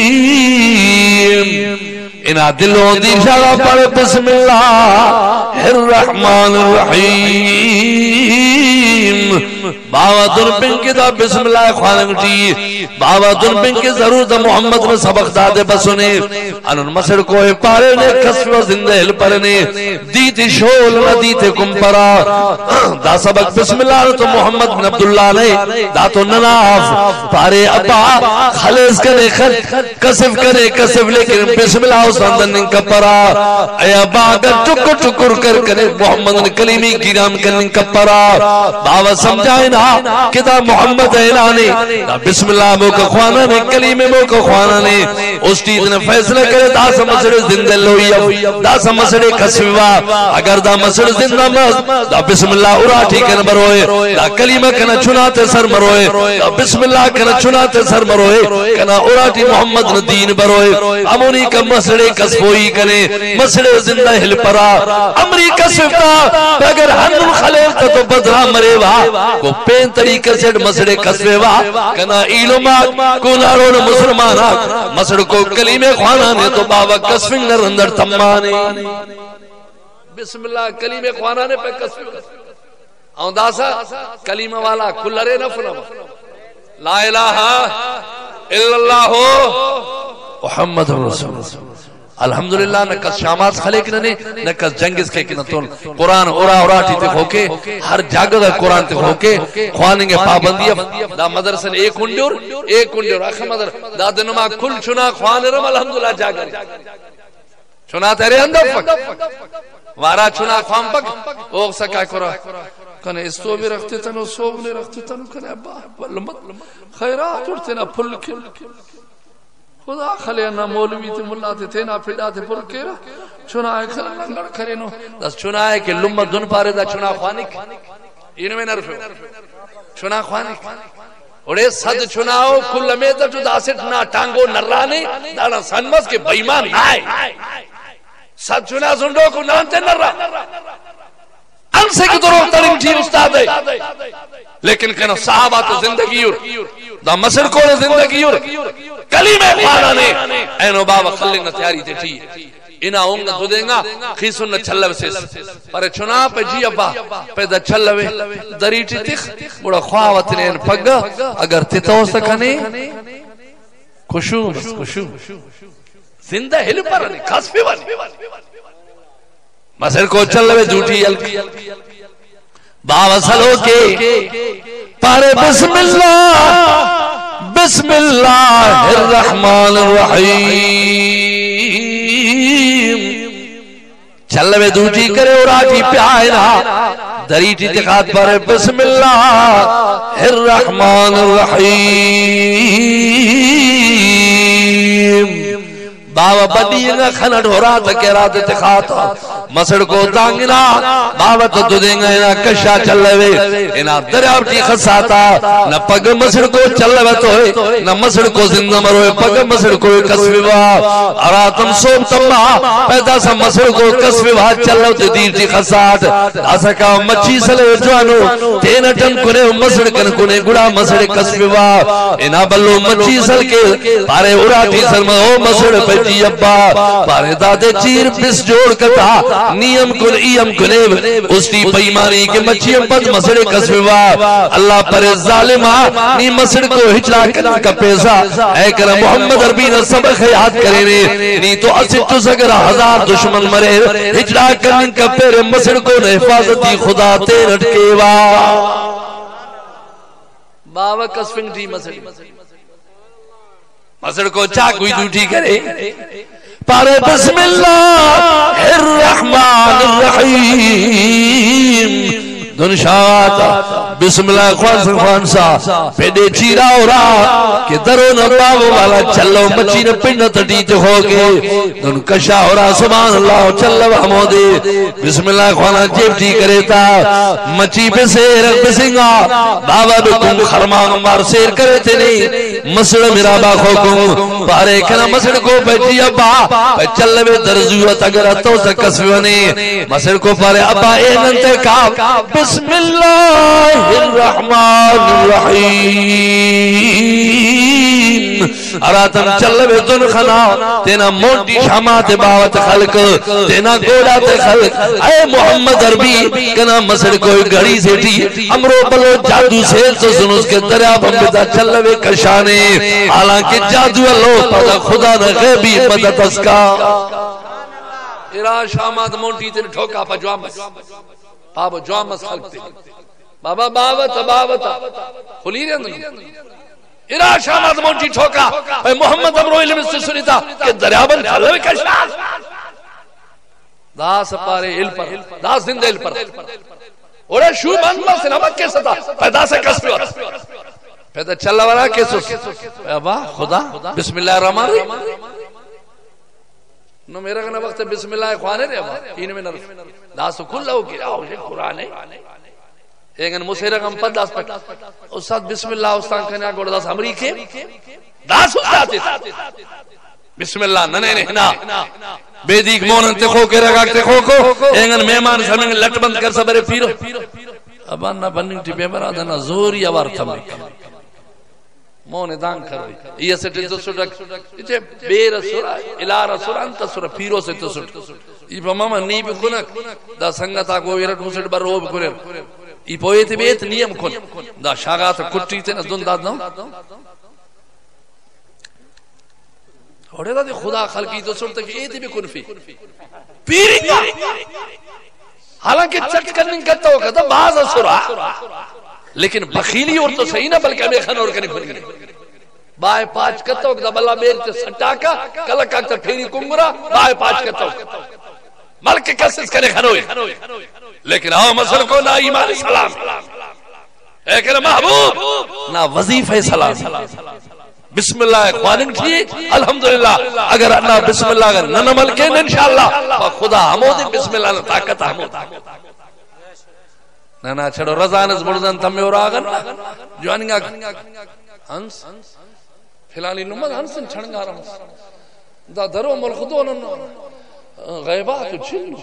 انا دلوں دی شاہ پر بسم اللہ الرحمن الرحیم بابا دربن کے دا بسم اللہ خوانگٹی بابا دربن کے ضرور دا محمد میں سبق دادے بسنے انہوں مسر کوئے پارے نے کسر و زندہ ہل پرنے دیتی شول و دیتی کم پرا دا سبق بسم اللہ تو محمد بن عبداللہ نے دا تو نناف پارے ابا خلیص کرے کسف کرے کسف لیکن بسم اللہ اس اندن کا پرا اے ابا اگر ٹکر ٹکر کرے محمد کلیمی گرام کرنے کا پرا بابا سمجھائے نا کہ دا محمد اعلانے دا بسم اللہ مو کا خوانا نے کلیمے مو کا خوانا نے اس چیز نے فیصلہ کرے دا سا مسئلے زندہ لوئی دا سا مسئلے کسوا اگر دا مسئلے زندہ مز دا بسم اللہ اراٹھی کن بروئے دا کلیمہ کنا چناتے سر مروئے دا بسم اللہ کنا چناتے سر مروئے کنا اراٹھی محمد ندین بروئے امونی کا مسئلے کسوئی کنے مسئلے زندہ ہل پرا امریکہ سفتا اگر ہنن خلیل تا تو بدرہ مرے وا کو پین طریقے سے مسئلے کسوے وا کنا علماء کو نارون مسلمانا مسئلے کو کلمہ خوانا نے تو بابا کسویں نر اندر تمانے بسم اللہ کلمہ خوانا نے پہ کسویں آن داسا کلمہ والا کلرے نفنا لا الہ الا اللہ محمد رسول اللہ الحمدللہ نہ کس شامات خلق ننے نہ کس جنگز کے کنتون قرآن اورا ٹھیتے ہوکے ہر جاگہ قرآن تے ہوکے خواننگے پابندی دا مدرسن ایک کنڈیور اخ مدر دا دنما کل چنا خوانرم الحمدللہ جاگہ چنا تیرے اندر پک وارا چنا خوان پک اوگ سکا کرا کنے اس تو بھی رکھتے تنو سوگ نے رکھتے تنو کنے ابا خیرات اڑتے نا پھل کے خدا خلینا مولوی تے ملا تے تینا پھڑا تے پھر کیرا چنائے کھلنا لڑ کرے نو دس چنائے کہ لمہ دن پارے دا چنا خوانک انہوں میں نرفے چنا خوانک اوڑے صد چناؤ کل میں دا جو دا سٹنا ٹانگو نرانے دانا سنمس کے بیمان نائے صد چنا زندو کو نانتے نرہ ان سے کی دروگ ترین تھی استاد ہے لیکن کہنا صحابہ تو زندگی دا مصر کو زندگی کلیمہ خوانا نے اینو بابا خلق نہ تیاری تے تھی انا ہوں نہ دو دیں گا خیسون نہ چھلو سے پر چنا پہ جی ابا پہ دا چھلوے دریٹی تخ بڑا خواہوت نے پگا اگر تیتا ہو سکنے خوشو بس خوشو زندہ ہل پر نہیں خاص پہ بانی مصر کو چھلوے دوٹی الکی بابا سلو کے پارے بسم اللہ الرحمن الرحیم چلوے دوٹی کرے اور آٹی پیائنا دریٹی تقات پارے بسم اللہ الرحمن الرحیم بابا بدینا کھنڈ ہو رہا تھا کہہ رہا تھا تخاتا مسڑ کو دانگنا بابا تو دو دیں گا اینا کشا چل لوے اینا دریابٹی خساتا نہ پگ مسڑ کو چل لوے تو ہے نہ مسڑ کو زندہ مروے پگ مسڑ کو کسوی با اراتم سوم تمہا پیدا سا مسڑ کو کسوی با چل لو تے دیرٹی خسات آسا کہا مچھی سلے جوانو تین ٹن کنے مسڑ کن کنے گڑا مسڑ کسوی با اینا بلو مچھی سل کے پارے اراٹی سرمہ او مسڑ پہ جی ابا پارے دادے چیر پس جوڑ کتا نیم کن ایم کنے اس کی بیمانی کے مچھیم بد مسئلے کسوا اللہ پر ظالمہ نی مسئلے کو ہچلا کرنے کا پیسا اے کرم محمد عربی نے سبق یاد کرنے نی تو اسی تو سگر ہزار دشمن مرے ہچلا کرنے کا پیر مسئلے کو حفاظتی خدا تے رٹکے وا باوہ کسفنگ تھی مسئلے کو چاہ کوئی دوٹی کرے پارے بسم اللہ الرحمن الرحیم دنشاتا بسم اللہ خوان سا پیڑے چیرا ہو رہا کہ درو نباو والا چلو مچی نے پنڈ تٹیت ہو گئے دن کشا ہو رہا سبحان اللہ چلو حمودے بسم اللہ خوانا جیب ٹی کرے تا مچی پہ سیر بسنگا بابا بکن خرمان مار سیر کرے تھے نہیں مسڑ میرا باخو کن پارے کنا مسڑ کو بیٹی ابا پہ چلو بے درزیوت اگر اتو سکسوانی مسڑ کو پارے ابا اے ننتے کام بسم اللہ الرحمن الرحیم اراتم چلوے دن خنا تینا موٹی شامات باوت خلق تینا گوڑات خلق اے محمد عربی کنا مسڑ کوئی گھڑی سے تھی امرو بلو جادو سے تو سن اس کے دریاب ہم بتا چلوے کشانے حالانکہ جادو اللہ پتا خدا نے غیبی مدد اس کا ارا شامات موٹی تین ٹھوکا پا جوامس بابا جوامس خلق تے بابا باوتا خلی رہے اندر ارا شامات موٹی ٹھوکا اے محمد امرو علم سے سنیتا کہ دریابن کھلوے کشان داس پارے علم پر داس زندہ علم پر اور شو بانما سے نمک کے ستا پیدا سے کس پہ پیدا چلا ورا کیسوس ابا خدا بسم اللہ الرحمن الرحیم نو میرا کنا وقت بسم اللہ خوانے رہے ابا این میں نرف داسو کھل لہو گرا ہو یہ قرآن ہے ایگن مسیرہ کم پد داس پٹ استاد بسم اللہ استان کھنیا گوڑا داس امریکے داسو جاتے بسم اللہ ننے نہنا بے دیکھ مونن تے خو کے رگاک تے خو کو ایگن مہمان سمیں لٹ بند کر سبرے پیرو ابا نا بننگ ٹی پیمرا دنا زوری آوار تھمک مونے دان کر رہی یہ سٹھے تو سٹھک یہ بے رسولہ الہ رسولہ انتا سورہ پیرو سے تو سٹھ یہ پا ماما نی بھی کنک دا سنگتا کو ایرٹ مسٹ بر رو بھی کنر یہ پوئے تھے بیت نیم کن دا شاگا تا کٹی تھے نا دن داد نو ہوڑے دا دی خدا خلقی تو سٹھ تک ایتی بھی کن فی پیری گا حالانکہ چک کرننگ کرتا ہوگا دا باز سورہ لیکن بخیلی اور تو صحیح نہ بلکہ ہمیں خن اور کنی بھنگنے بائے پاچ کرتا ہو کہ بلا میر تے سٹاکا کلک آکتا پھیری کنگرا بائے پاچ کرتا ہو ملک کسس کرے کھنوئے لیکن آؤ مسئل کو نا ایمان سلام ایکن محبوب نا وظیفہ سلام بسم اللہ اخوانن کی الحمدللہ اگر انا بسم اللہ اگر ننمل کے انشاءاللہ خدا ہمود بسم اللہ طاقت ہمود نا چھڑو رضانس بڑھزن تمہیں اور آگن جو آنگا ہنس فلانی نمت ہنسن چھنگا رہا دا درو ملخدون غیبات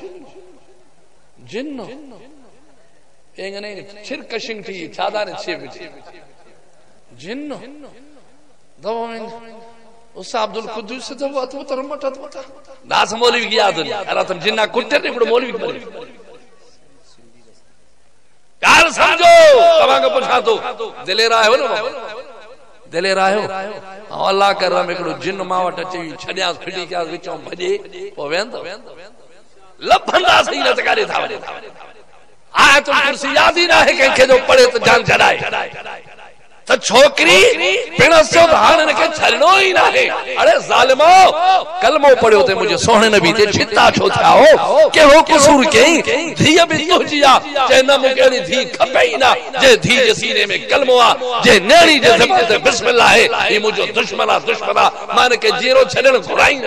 جنو اینگنے چھرکشنگ تھی چھادانے چھے بچے جنو دو میں اس عبدالقدوس سے دو تو ترمٹا ناس مولوی کی آدھن اراتن جنہ کٹے نے کڑو مولوی کی مولوی یار سمجھو تمہاں کو پوچھا تو دلے رہے ہو نا دلے رہے ہو اللہ کر رہا میں کڑو جن ماوٹ اچھی چھڑیاں پھٹی کیا وچوں بھجے وہ ویند لبھندا صحیح نہ تکارے تھا آیت الکرسی یاد ہی نہ ہے کہ جو پڑھے تو جان چڑھائے تو چھوکری پینسو دھانے نے کہ چھلنو ہی نہ ہے ارے ظالمو کلموں پڑے ہوتے مجھے سوہنے نبی تے چھتا چھوتا ہو کہ ہو قصور کہیں دھی ابھی تو جیا جے نہ مکہنی دھی کھپے ہی نہ جے دھی جے سینے میں کلموں آ جے نیڑی جے زمتے تے بسم اللہ ہے یہ مجھے دشمنہ مانے کہ جیرو چھلن گھرائیں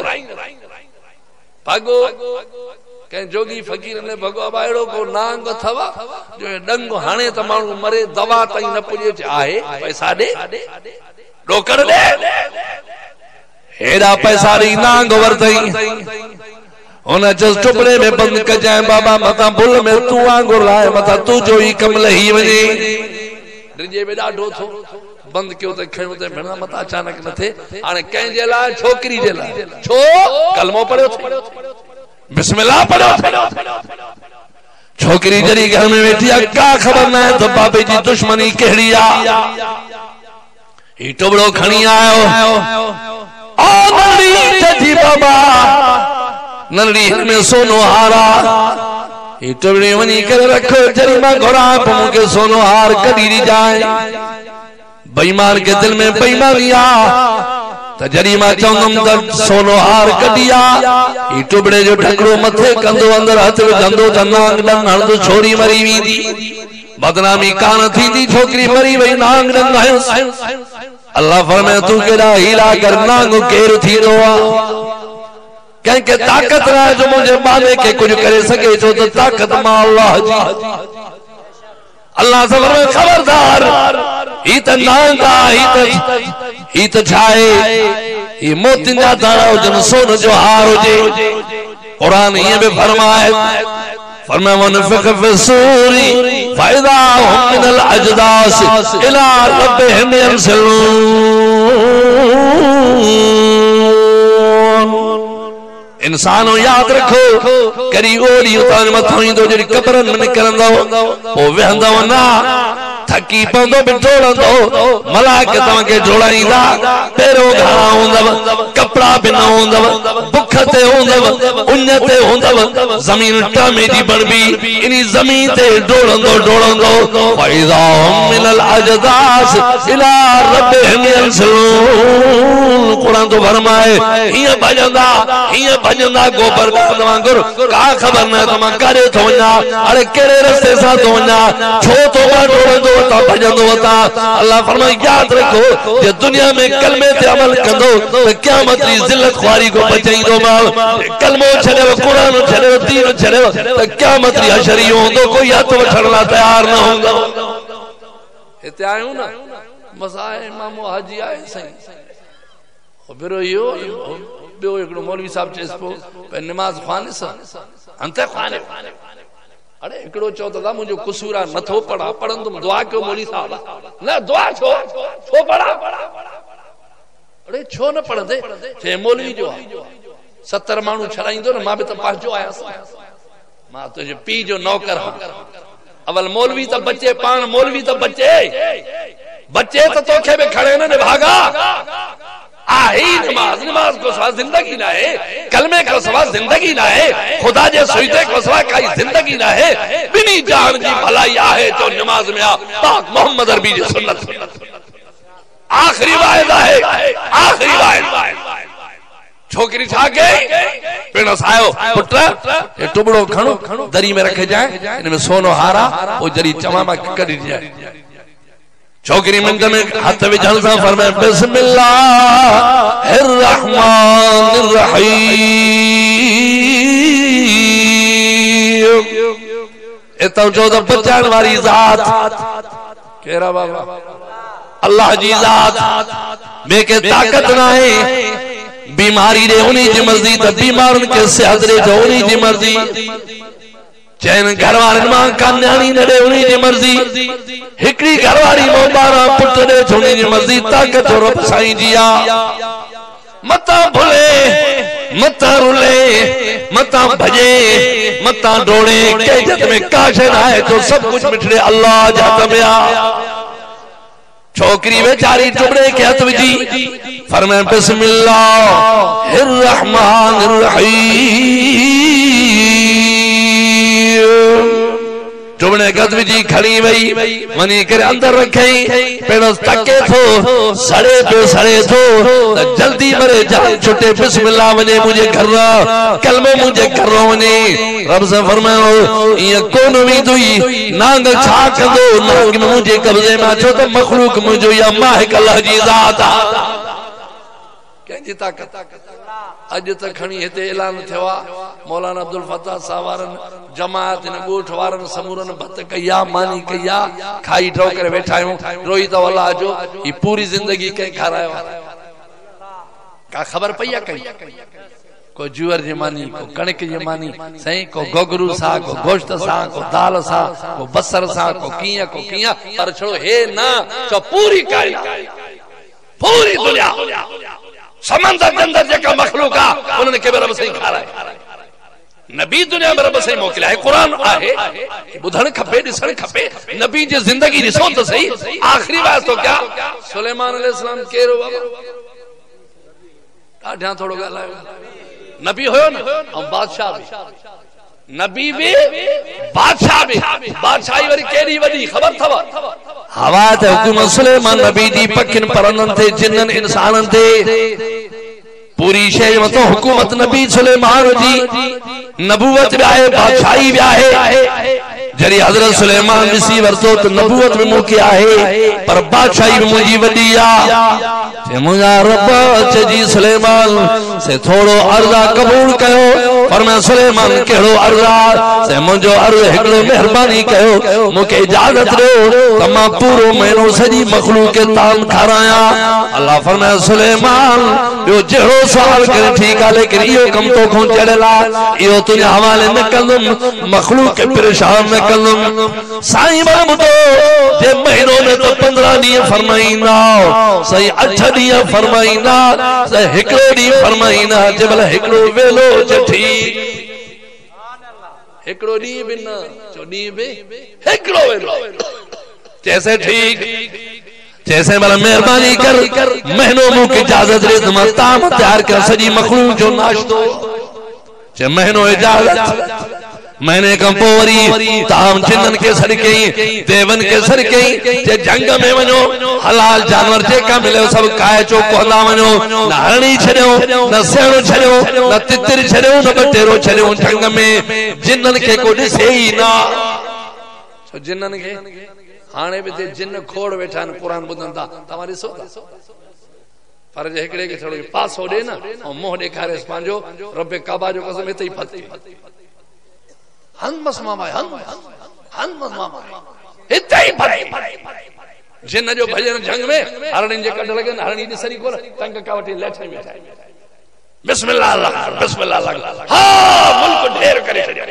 بھگو کہ جوگی فقیر نے بھگو ابائڑو کو نانگ تھوا جو ڈنگ ہانے تمانو مرے دوا تائی نہ پجے چاہے پیسہ دے ڈوکر دے ہیڑا پیسہ دی نانگ ورتائی انہیں جس ٹپڑے میں بند کر جائیں بابا متا بھول میں تو آنگو لائے متا تو جو ہی کم لہی وجے رجے میں ڈاڈو تھو بند کیوں تے کھڑے ہوتے بھڑا متا اچانک نہ تھے آنے کہیں جے لائے چھوکری جے لائے چھو کلموں پڑے ہوتے بسم اللہ پڑھو چھوکری جری گھر میں بیٹھی کیا خبر نہ ہے تو بابے جی دشمنی کہڑی ہی ٹبڑو کھنی آئے ننڑی جی بابا ننڑی میں سونو ہارا یہ ٹبڑی ونی کر رکھو جریمہ گھوڑا پمو کے سونو ہار کڑی دی جائے بیمان کے دل میں بیمانیا تا جریمہ چونم در سونو ہار کڑیا یہ ٹبڑے جو ٹھکڑو متھے کندو اندر ہتھ گندو تنانگ ڈنگ ہردو چھوڑی مری وی دی بدنامی کان تھی دی چھوکری مری وی نانگ ڈنگ ہے اللہ فرمائے تو کیڑا ہیلا کر نانگو کیر تھی دوا کہیں کہ طاقت رہا ہے جو مجھے مانے کے کچھ کرے سکے جو تو طاقت ماں اللہ جی اللہ سے فرمائے خبردار ہی تا نانگا ہی تا چھائے یہ موتن جاتا رہا ہو جن سون جو ہار ہو جے قرآن یہ بھی فرمائے فرمائے وَنفِخَ فِي الصُّورِ فَإِذَا هُمْ مِنَ الْأَجْدَاثِ إِلَىٰ رَبِّهِمْ يَنْسِلُونَ انسانوں یاد رکھو کری اوڑی اتان متھوئیں دو جڑی قبرن میں نکرن دو وہ وہندو نا تھکی پندو بھی جوڑن دو ملائکہ تمہیں کے جوڑائیں دا پیرو گھانا ہوندو کپڑا بھی نہ ہوندو بکھتے ہوندو انجتے ہوندو زمین ٹامی دی بڑھ بھی انہی زمین تے ڈوڑن دو وَإِذَا هُمْ مِنَ الْأَجْدَاثِ إِلَىٰ رَبِّهِمْ يَنْسِلُونَ قرآن تو فرمائے ہی بھجندہ گوبر دمانگر کہا خبر نہ تمہیں کرے تھوڑنا ارے کیڑے رستے سا تھوڑنا چھو تو بار ڈوڑن دو تا بھجندو ہوتا اللہ فرمائے یاد رکھو یہ دنیا میں کلمے تے عمل کندو تو قیامت ری ذلت خواری کو بچائیں دو مال کلمو چھلے و قرآن چھلے و دین چھلے و تو قیامت ری حشری ہوں دو کوئی ہاتھ و چھڑنا تیار نہ ہوں گا اتے آئے ہوں نا مزائے امام و حاجی آئے سہیں خبرو یہ بیو ایکڑو مولوی صاحب چیز پہ نماز خوانے سا انتے خوانے اڑے ایکڑو چوتا تھا مجھے قصورہ نہ تھو پڑھا پڑھن تم دعا کیوں مولوی صاحب نہ دعا چھو پڑھا اڑے چھو نہ پڑھن دے چھے مولوی جو 70 مانو چھرائیں دو نا ماں بھی تو پاس جو آیا سا ماں تجھے پی جو نوکر ہاں اول مولوی تا بچے پان مولوی تا بچے تو کھے میں کھڑے نا نبھاگا آہی نماز کو سوا زندگی نہ ہے کلمے کو سوا زندگی نہ ہے خدا جے سویتے کو سوا کئی زندگی نہ ہے بنی جان جی بھلائی آہے تو نماز میں پاک محمد عربی جی سنت آخری وعدہ ہے آخری وعدہ چھوکری چھا گئی پیڑا سایو پٹرا یہ ٹبڑوں کھنو دری میں رکھے جائیں ان میں سونو ہارا وہ جری چمامہ کری جائے چھوکری منٹ میں ہاتھ بھی جھلسا فرمائے بسم اللہ الرحمن الرحیم اتو چودہ بچان واری ذات کہہ بابا اللہ جی ذات میں کہ طاقت نہ ہے بیماری رے انہی جی مرضی تا بیمارن کے صحت رے جو انہی جی مرضی چین گھروارن ماں کانیانی نڑے انہی جی مرضی ہکڑی گھرواری موبارا پٹڑے چھوڑی جی مرضی طاقت و رب سائیں جیا متا بھلے متا رولے متا بھجے متا ڈوڑے کہ جت میں کاشن آئے تو سب کچھ مٹھڑے اللہ جاتا بیا چھوکری بیچاری ٹبڑے کے ہاتھ جی فرمائے بسم اللہ الرحمن الرحیم ٹبڑے کے ہاتھ جی کھڑی بھئی منی کرے اندر رکھیں پیڑوں تکے تھو سڑے تھو جلدی مرے جان چھٹے بسم اللہ مجھے گھر رہا کلمے مجھے گھر رہا منی رب سے فرمائے یہ کون امید ہوئی نانگ چھاک دو نانگ میں مجھے قبضے میں چھوٹا مخلوق مجھے یا ماہک اللہ جی ذات کہیں جی طاقت اج تک کھنی ہتے اعلان تھوا مولانا عبدالفتاح ساوارن جماعت نے گوٹھ وارن سمورن بت کیا مانی کیا کھائی ڈھو کر بیٹھا ہوں روئی تو اللہ جو یہ پوری زندگی کہیں کھا رہا ہے کا خبر پیا کہیں کو جوور جی مانی کو کنک جی مانی سہیں کو گوگرو سا کو گوشت سا کو دال سا کو بسر سا کو کیاں پر چھوڑو ہے نا تو پوری کائنات پوری دنیا سمندر کے اندر جے کا مخلوقہ انہوں نے کہ رب سے کھا رہا ہے नबी दुनिया में रब से मोकिलिया है, कुरान आहे, बुधण खपे, ॾिसण खपे, नबी जी ज़िंदगी ॾिसो त सही। आखिरी बात तो क्या, सुलेमान अलैहिस्सलाम केरो बाबा, ॾाढा थोड़ो ॻाल्हायो, नबी हुयो न ऐं बादशाह भी, नबी भी बादशाह भी, बादशाही वरी केड़ी वडी खबर थव, हवा ते हुकूमत सुलेमान नबी जी पखिन परंदन थे, जिन्नन इंसानन थे, पूरी शय मतो हुकूमत नबी सुलेमान जी, नबूवत भी आहे, बादशाही भी आहे। जरी हजरत सुलेमान ॾिसी वरतो त नबूवत भी मूंखे आहे, पर बादशाही भी मुंहिंजी वॾी आहे। मुंहिंजा रब चजी सुलेमान से थोड़ो अर्ज़ा क़बूल कयो, पर मैं सुलेमान कहिड़ो अर्ज़ा से मुंहिंजो अर्ज़ हिकिड़ो महिरबानी कयो, मूंखे इजाज़त ॾियो त मां पूरो महीनो सॼी मखलूक खे ताम खारायां। अल्लाह फरमाए सुलेमान ॿियो जहिड़ो सवाल करे ठीकु आहे, लेकिन इहो कम तोखां चढ़ियल आहे, इहो तुंहिंजे हवाले न कंदुमि, मखलूक खे परेशान न कंदुमि। साईं ॿुधो, जे महीनो में तो 15 ॾींहं फरमाईंदा, सही 8 ॾींहं फरमाईंदा, सही हिकिड़ो ॾींहुं फरमाईंदा, जंहिंमहिल हिकिड़ो वेलो चठी, हिकिड़ो ॾींहुं बि न चो, ॾींहुं बि हिकिड़ो वेलो, जैसे ठीक जैसे भला मेहरबानी कर, महीनो मूंखे इजाज़त ॾे त मां ताम तैयार कर सॼी मखलूक जो नाश्तो, चे महीनो इजाज़त। महीने खां पोइ वरी ताम जिन्नन खे सॾ कई, देवन खे सॾ कई, जे जंग में वञो हलाल जानवर जेका मिले सभु काए चोको हंदा वञो, न हरणी छॾियो, न सेणो छॾियो, न तितिर छॾियो, न बटेरो छॾियो, जंग में जिन्नन खे को ॾिसे ई न, छो जिन्नन खे हाणे बि ते जिन खोड़ वेठा आहिनि, क़ुरान ॿुधनि था, तव्हां ॾिसो था, पर जे हिकिड़े खे थोरो पासो ॾे न ऐं मुंहुं ॾेखारेसि पंहिंजो, रब काबा जो कसम हिते ई फती, हनमस मामा, हनमस मामा हिते ई फती, जिन जो भजन जंग में हरणिन जे कढ लॻे, हरणी ॾिसणी कोन, टंग का वठी लेठे वेठा, बिस्मिल्लाह बिस्मिल्लाह, हा मुल्क ढेर करे छॾियो।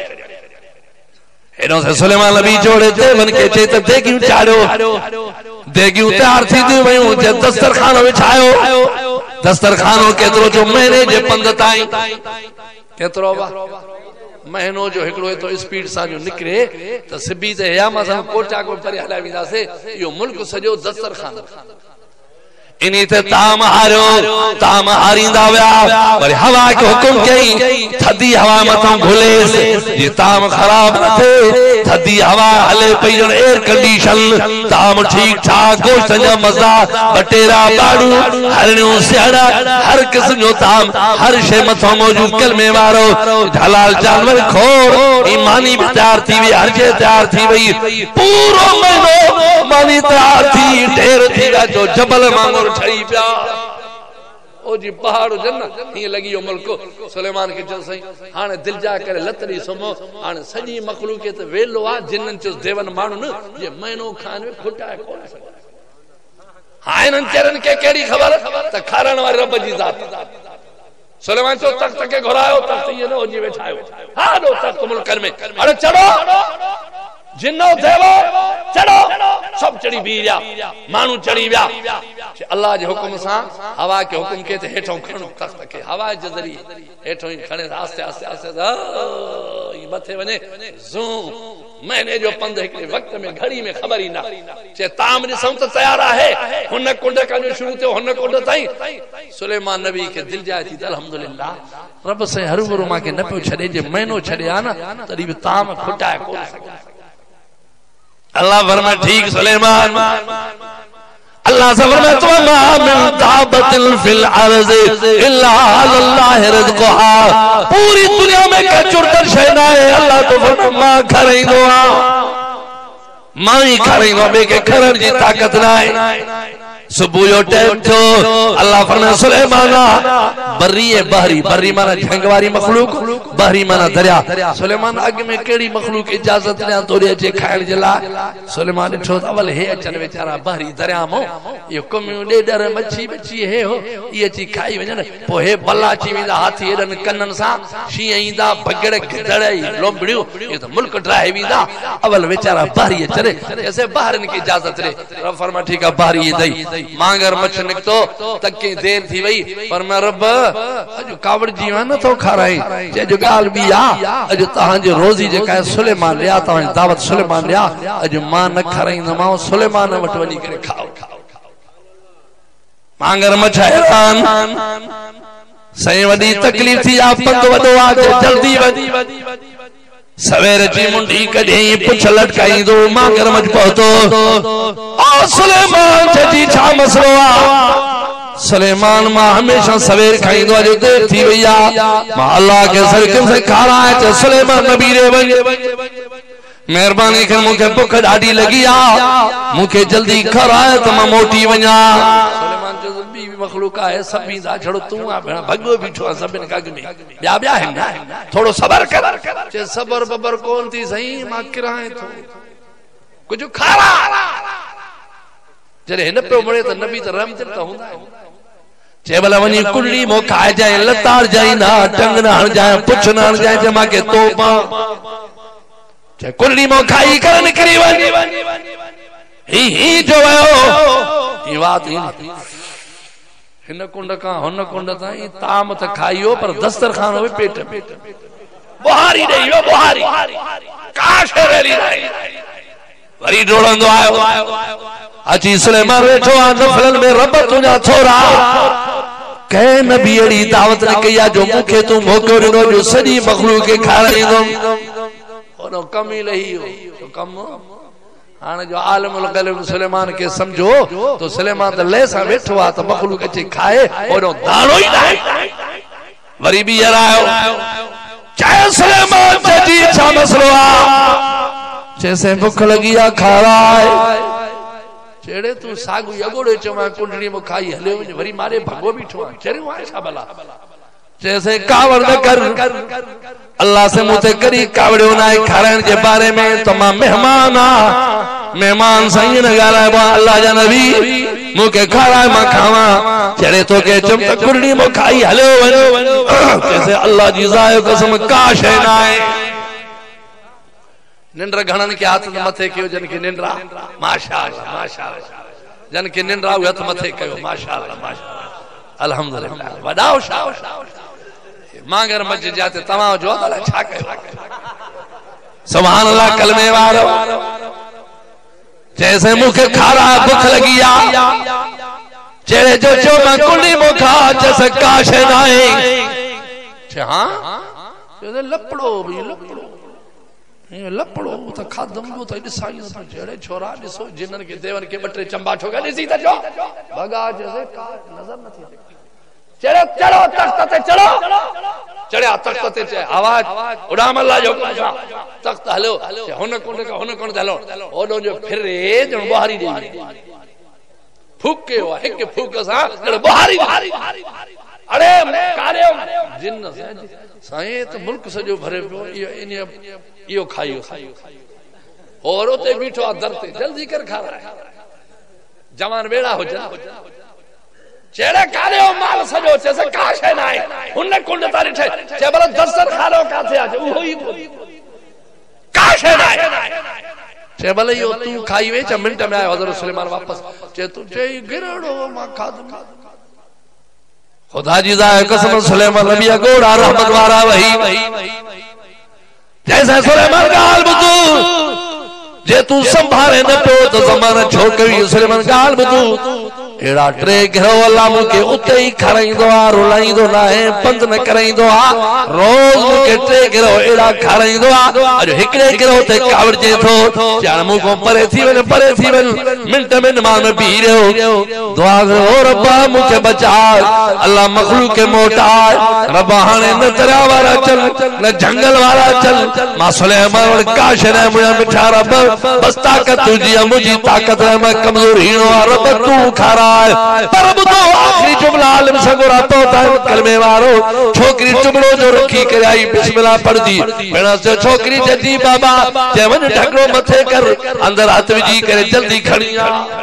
हेॾो से सुलेमान नबी जोड़े देवन खे चई त देगियूं चाढ़ियो, देगियूं तैयार थी वयूं, जे दस्तरखानो विछायो, दस्तरखानो केतिरो जो महीने जे पंध ताईं, केतिरो महीनो जो हिकिड़ो एतिरो स्पीड सां जो निकिरे त सिबी ते हयामा सां कोटा को परे हलाए वेंदासीं, इहो मुल्क सॼो दस्तरखानो। इन्हीं ते ताम हारियो, ताम हारींदा विया, वरी हवा खे हुकुम कई थधी हवा मथां घुलेस, ये ताम ख़राब न थिए, थधी हवा हले पई ॼण एयर कंडीशन, ताम ठीक ठाक, गोश्त जा मज़ा, बटेरा बाड़ू, हरणियूं सियाड़ा, हर क़िस्म जो ताम, हर शइ मथां मौजूद, कलमे वारो हलाल जानवर खोर, ईमानी भी तैयार थी वई, हर शइ तैयार थी वई, पूरो महीनो मानी तैयार थी, ढेर थी विया, जो जबल वांगुरु ठही पिया, ओ जी पहाड़ जन हीअं लॻी वियो मुल्क। सुलेमान खे चयो साईं हाणे दिलि जा करे लत ॾेई सुम्हो, हाणे सॼी मखलूक खे त वेलो आहे, जिन्हनि चयो देवन माण्हू न जे महीनो खान में खुटाए कोन सघे, हाणे हिननि चरनि खे कहिड़ी ख़बर त खारण वारे रब जी ज़ात। सुलेमान चयो तख़्त खे घुरायो, तख़्त इहे न हुजी वेठा आहियो, हा ॾो तख़्त मुल्कनि में, हाणे चढ़ो, जिन्नो देवो चढ़ो, सब चढ़ी भी विया, मानू चढ़ी विया, अल्लाह जे हुकुम सां हवा के हुकुम के हेठों खणो तख़्त के, हवा जे ज़रिए हेठों ही खणे, आस्ते आस्ते आस्ते मथे वञे, ज़ू महीने जो पंध हिकिड़े वक्त में घड़ी में ख़बर ई न, चे ताम ॾिसूं त तयार आहे, हुन कुंड खां शुरू थियो हुन कुंड ताईं। सुलेमान नबी खे दिलि जाए थी त अल्हम्दुलिल्लाह रब से हरूभरू मांखे न पियो छॾे, जे महीनो छॾे आ न तॾहिं बि ताम खुटाए कोन सघे। अल्लाह फरमाए ठीक सुलेमान, अल्लाह से फरमाए तो मा मिन दाबतिन फिल अर्ज़ इल्ला अल्लाह रिज़्क़ुहा, पूरी दुनिया में का चुरतर शै न आहे, अल्लाह तो फरमाए मां खाराईंदो आहियां, मां ही खाराईंदो आहियां, ॿिए खे खाराइण जी ताक़त न आहे। सुबह जो टाइम थियो, अल्लाह फरमाए सुलेमान बर्री बहरी, बर्री माना झंग वारी मखलूक, बहरी माना दरिया। सुलेमान अग में केड़ी मखलूक इजाजत ॾियां तोड़े अचे खाइण जे लाइ? सुलेमान ॾिठो अवल हे अचनि वीचारा बहरी दरिया मां, इहो कुमियूं ॾेडर मच्छी बची हे हो इहे अची खाई वञनि, पोइ हे बल्ला अची वेंदा हाथी एॾनि कननि सां, शींहं ईंदा, भगड़ गिदड़ लोमड़ियूं, इहे त मुल्क ड्राहे वेंदा। अवल वीचारा बहरी अचनि, ऐसे बहरनि खे इजाजत ॾे। रब फरमाए ठीकु आहे बहरी ॾेई مانگر مچھ نکتو تک کی دیر تھی وئی پر میں رب جو کاوڑ جیوان نہ تو کھا رہی جو گال بھی جو تاہاں جو روزی جو کہے سلیمان لیا تاہاں دعوت سلیمان لیا جو ماں نہ کھا رہی نماؤ سلیمان وٹونی کرے کھاؤ مانگر مچھ حیران سائیں وڈی تکلیف تھی آپ پنگ ودو آگے جلدی ودی سویر جی منڈی کڑھیں پچھ لٹکائیں دو مانگر مچھ پہتو اور سلیمان جی چھا مسلوہ سلیمان ماں ہمیشہ سویر کھائیں دو جو دیر تھی ویا ماں اللہ کے سرکن سے کھا رہا ہے چھے سلیمان نبی رے بن مہربانی کر مجھے بکھ ڈاڑی لگیا مجھے جلدی کھا رہا ہے تو میں موٹی ونیا سلیمان جو بیوی مخلوق آئے سب بھی دا چھڑو تو آ بھینا بھگو بھی چھوڑا سب ان کا گمی بیا بیا ہے تھوڑو صبر کر چھے صبر ببر کون تھی صحیح ماں کرائیں تو کچھ کھا رہا جرے ہن پہ بڑے تو نبی تو رحمت تا ہوں چھے بلا ونی کلی مو کھائے جائیں لتار جائیں نا ٹنگ نہ ہن جائیں پچھ نہ ہن جائیں جمع کے توبہ چھے کلی مو کھائی کرن کری ون ہی جو ہے ہو یہ بات ہی نہیں ہن کنڈ کا ہن کنڈ تا یہ تام تا کھائیو پر دسترخان ہوئے پیٹ بہاری رہی ہو بہاری کاش ہے ریلی رہی وری ڈوڑن دو آئے اچھی سلیمان ریٹھو آن نفلن میں رب تجھا چھوڑا کہے نبی اڑی دعوت نے کیا جو مکھے تم ہوکر انہو جو سڑی مخلوق کے کھا رہی دو انہو کم ہی لہی ہو جو کم ہو آنے جو عالم القلب سلیمان کے سمجھو تو سلیمان تو لیسا بیٹھو آتا مخلوق اچھے کھائے انہو دانو ہی نہ وری بھی یہ رہا ہو چاہے سلیمان جی چھا مسلو جیسے بکھ لگیا کھا رہا ہے چیڑے تو ساگو یگوڑے چوہاں کنڈنی میں کھائی ہلے ہوئے وری مارے بھگو بھی چھوڑا چیڑے وہاں ایسا بلا جیسے کاوڑ نہ کر اللہ سے مجھے کری کاوڑے انہیں کھارن کے بارے میں تمام مہمان سائیں نگا رہا ہے وہاں اللہ جا نبی مجھے کھا رہا ہے ماں کھاواں چیڑے تو کہ چمتا کنڈنی میں کھائی ہلے ہوئے جیسے اللہ جی ظاہر قسم کاش ہے نائے نندر گھنن کے ہاتھ متھے کیو جن کی نندرا ماشاءاللہ ماشاءاللہ جن کی نندرا ہویا تو متھے کیو ماشاءاللہ ماشاءاللہ الحمدللہ وداؤ شاہ مانگر مجھ جاتے تمام جو اللہ چھا کہو سبحان اللہ کلمے وارو جیسے مکھے کھا رہا بکھ لگیا چہرے جو میں کلی مکھا جیسے کاشے نائیں ہاں جیسے لپڑو بھی لپڑو لپڑو تا کھادم بو تا ڈسائی نہ جڑے چھوڑا ڈسو جنن کے دیور کے بٹرے چمباٹھو گا ڈسی تا جو بھگا جیسے نظر نہ تھی چلو چلو تخت تے چلو چڑھیا تخت تے آواز اڑام اللہ جو تخت ہلو ہن کون ہلو او جو پھر رے جو بہاری دی پھوک کے ہوا ایک پھوک سا بہاری اڑے کارے جن سائیں تو ملک سے جو بھرے یہ کھائیو اور ہوتے بیٹھو درتے جلدی کر کھا رہا ہے جوان بیڑا ہو جا چیڑے کھانے ہو مال سجو چیسے کاش ہے نائے انہیں کنڈ تاری ٹھے چیڑے بلا دستر کھانوں کھاتے آجے وہی کاش ہے نائے چیڑے بلا یہ تو کھائی وے چا منٹ میں آئے حضرت سلیمان واپس چیڑے تو چیڑے گرڑو ماں کھا دوں خدا جیزا ہے قسم سلیمان نبی گوڑا رحمت وارا وہی جیسے سلیمان گال بدو جے تو سنبھارے نہ پو تو زمانہ چھوکوی سلیمان گال بدو ایڑا ٹرے گھرو اللہ مکے اتے ہی کھرائیں دعا رولائیں دو نائیں پند نہ کرائیں دعا روز مکے ٹرے گھرو ایڑا کھرائیں دعا جو ہکڑے گھرو تے کاوڑ جے تھو چاڑ مکو پرے تھی ون منٹ میں نماز میں پی رہے ہو دعا کرو ربا مکے بچا اللہ مخلوق کے موٹا ربا ہانے نہ دریا وارا چل نہ جنگل وارا چل ماں سلیمان اور کاشن ہے مجھے مٹھا رب بس طاقت تجھے مجھے طاقت ہے میں کمزور ہی ہوں رب تو کھارا پر بدو آخری جملہ عالم سگورا توتا ہے کلمے وارو چھوکری جملوں جو رکھی کر آئی بسم اللہ پڑھ دی میرا سے چھوکری جدی بابا جیون ڈھکڑوں متھے کر اندر ہاتھ جی کرے جلدی کھڑیا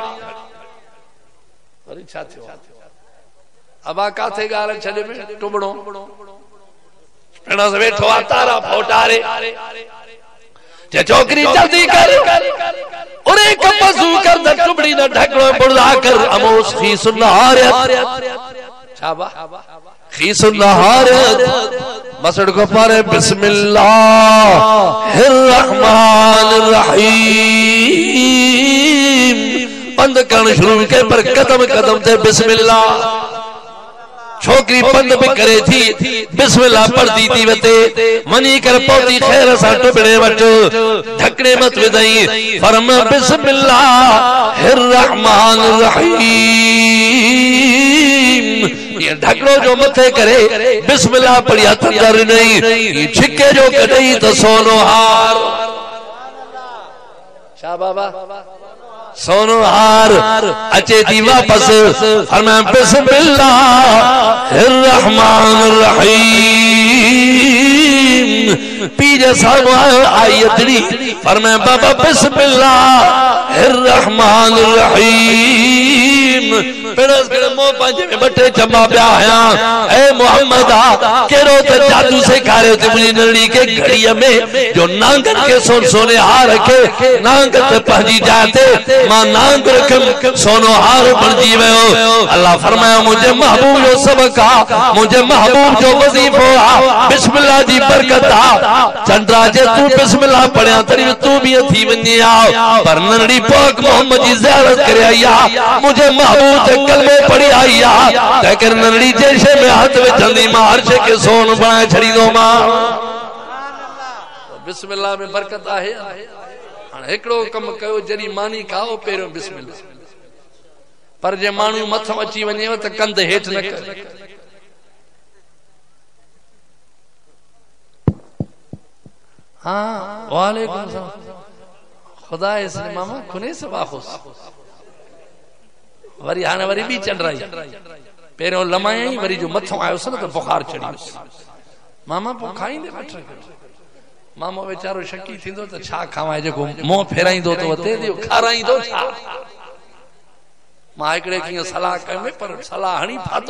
اب آقا تھے گا آلن چھلے میں ٹمڑوں میرا سے بیٹھو آتارا پھوٹارے چھوکری جلدی کر اورے کا وضو کر دا ٹبڑی دا ڈھکڑوں بڑھا کر اموس خیس النہاریت شابہ خیس النہاریت مسجد کو پارے بسم اللہ الرحمن الرحیم بند کرنے شروع کے پر قدم قدم تے بسم اللہ چھوکری بند بھی کرے تھی بسم اللہ پڑھ دی تھی وتے منی کر پوتی خیر سا ٹبڑے وٹو ڈھکڑے مت ودائی فرما بسم اللہ الرحمن الرحیم یہ ڈھکڑوں جو متھے کرے بسم اللہ پڑھیا تندر نہیں یہ چھکے جو کٹئی تو سونو ہار شاہ بابا سونو ہار اچے دی واپس فرمائیں بسم اللہ الرحمن الرحیم پیجے صاحب آئی اتنی فرمائیں بابا بسم اللہ الرحمن الرحیم پیڑس کڑے مو پانچے میں بٹے چمبا پیا آیا اے محمد کیرو تے جادو سے کھارے ہوتے مجھے نرڑی کے گھڑی میں جو نانگن کے سونے ہار رکھے نانگن تے پہنچی جاتے ماں نانگ رکھم سونو ہار بڑھ جیوے ہو اللہ فرمایا مجھے محبوب جو سبقا مجھے محبوب جو وظیف ہوا بسم اللہ جی برکت چندرا جے تو بسم اللہ پڑھیا تری تو بھی اتھی ونی آؤ پر نرڑی پاک محمد جی زیارت کرے آیا مجھے محبوب تے کلمے پڑھی آیا لیکن نرڑی جیشے میں ہاتھ میں چندی ماں عرشے کے سون بنائے چھڑی دو ماں بسم اللہ میں برکت آئے ایکڑو کم کہو جری مانی کھاؤ پیروں بسم اللہ پر جے مانو متھوں اچی ونیو تو کند ہیٹ نہ کر ہاں وعلیکم السلام خدا اس نے ماما کھنے سے باخوس وری آنے وری بھی چل رہی پیروں لمائیں وری جو متھوں آئے اسے تو بخار چڑھی ماما پکھائیں دے بٹھ رکھے ماما بیچارو شکی تھی دو تو چھا کھاوائے جو مو پھیرائیں دو تو وطے دیو کھارائیں دو چھا ماں اکڑے کی صلاح کرنے پر صلاح ہنی پھاتو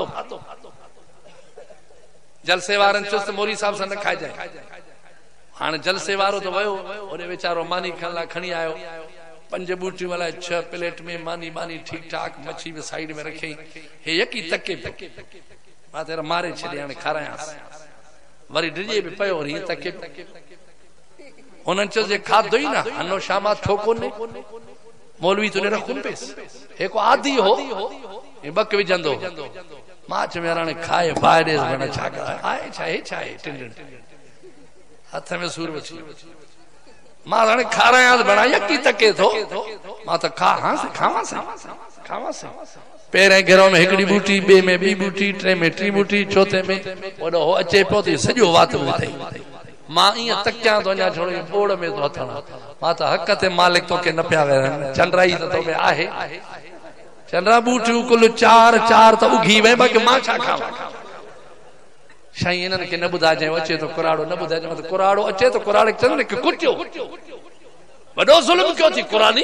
جلسے وارن چست موری صاحب سے نہ کھائے جائے ہاں جلسے وارو تو ویو اور بیچارو مانی کھلا کھنی آئے پنج بوٹی والا 6 پلیٹ میں مانی ٹھیک ٹھاک مچھی میں سائیڈ میں رکھیں ہے یکی تکے ماں تیرا مارے چھڑے آنے کھا رہے ہیں وری ڈجے بھی پہو رہی تکے انہوں چوز یہ کھا دوئی نا انہوں شامات ٹھوکو نے مولوی تو نے رکھن پیس ایک آدھی ہو یہ بک بھی جندو ماں چھ میرا نے کھائے بائریز بنا چھاکا آئے چھائے ٹنڈن ہاتھ میں سور بچی ماں نے کھا رہے ہیں بنا یکی تکے تھو ماں تو کھا ہاں سے کھاواں سے پیریں گھروں میں ہکڑی بوٹی بے میں بی بوٹی ٹرے میں ٹری بوٹی چوتے میں وڈو ہو اچے پوتی سجو وات میں تھئی ماں ایاں تکیاں تو انجا چھوڑی بوڑ میں تو ہتھنا ماں تو حقت مالک تو کے نہ پیا ویرن چندرائی تو میں آہے چندرا بوٹیوں کل 4 تو اگھی وے باقی ماں چھا کھاواں شاہی انہاں کے نہ بدا جائیں اچے تو قرآڑو نہ بدا جائیں مطلب قرآڑو اچے تو قرآڑ ایک چندر کے کٹیو وڈو ظلم کیوں تھی قرآنی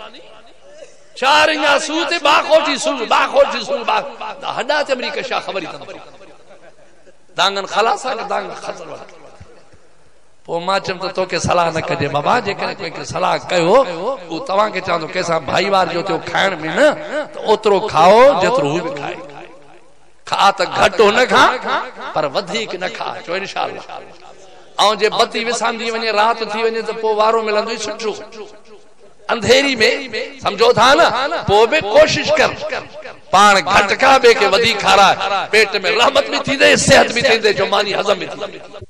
4 انجا سوتے باخوٹی سو ہڈا تے امریکہ شاہ خبری تنفری دانگن خلاصا کہ دانگن خطر وقت وہ ماں چم تو کے صلاح نہ کجے بابا جے کرے کوئی کے صلاح کہو وہ تواں کے چاندو کیسا بھائی وار جو تے کھائن میں نا تو اترو کھاؤ جترو بھی کھائے کھا تا گھٹو نہ کھا پر ودھیک نہ کھا چو انشاءاللہ آؤں جے بتی وسان دی ونجے رات تھی ونجے تو پو وارو ملندو سٹھو اندھیری میں سمجھو تھا نا پو بے کوشش کر پان گھٹ کا بے کے ودھی کھارا پیٹ میں رحمت بھی تھی دے صحت بھی تھی دے جو مانی حضم بھی تھی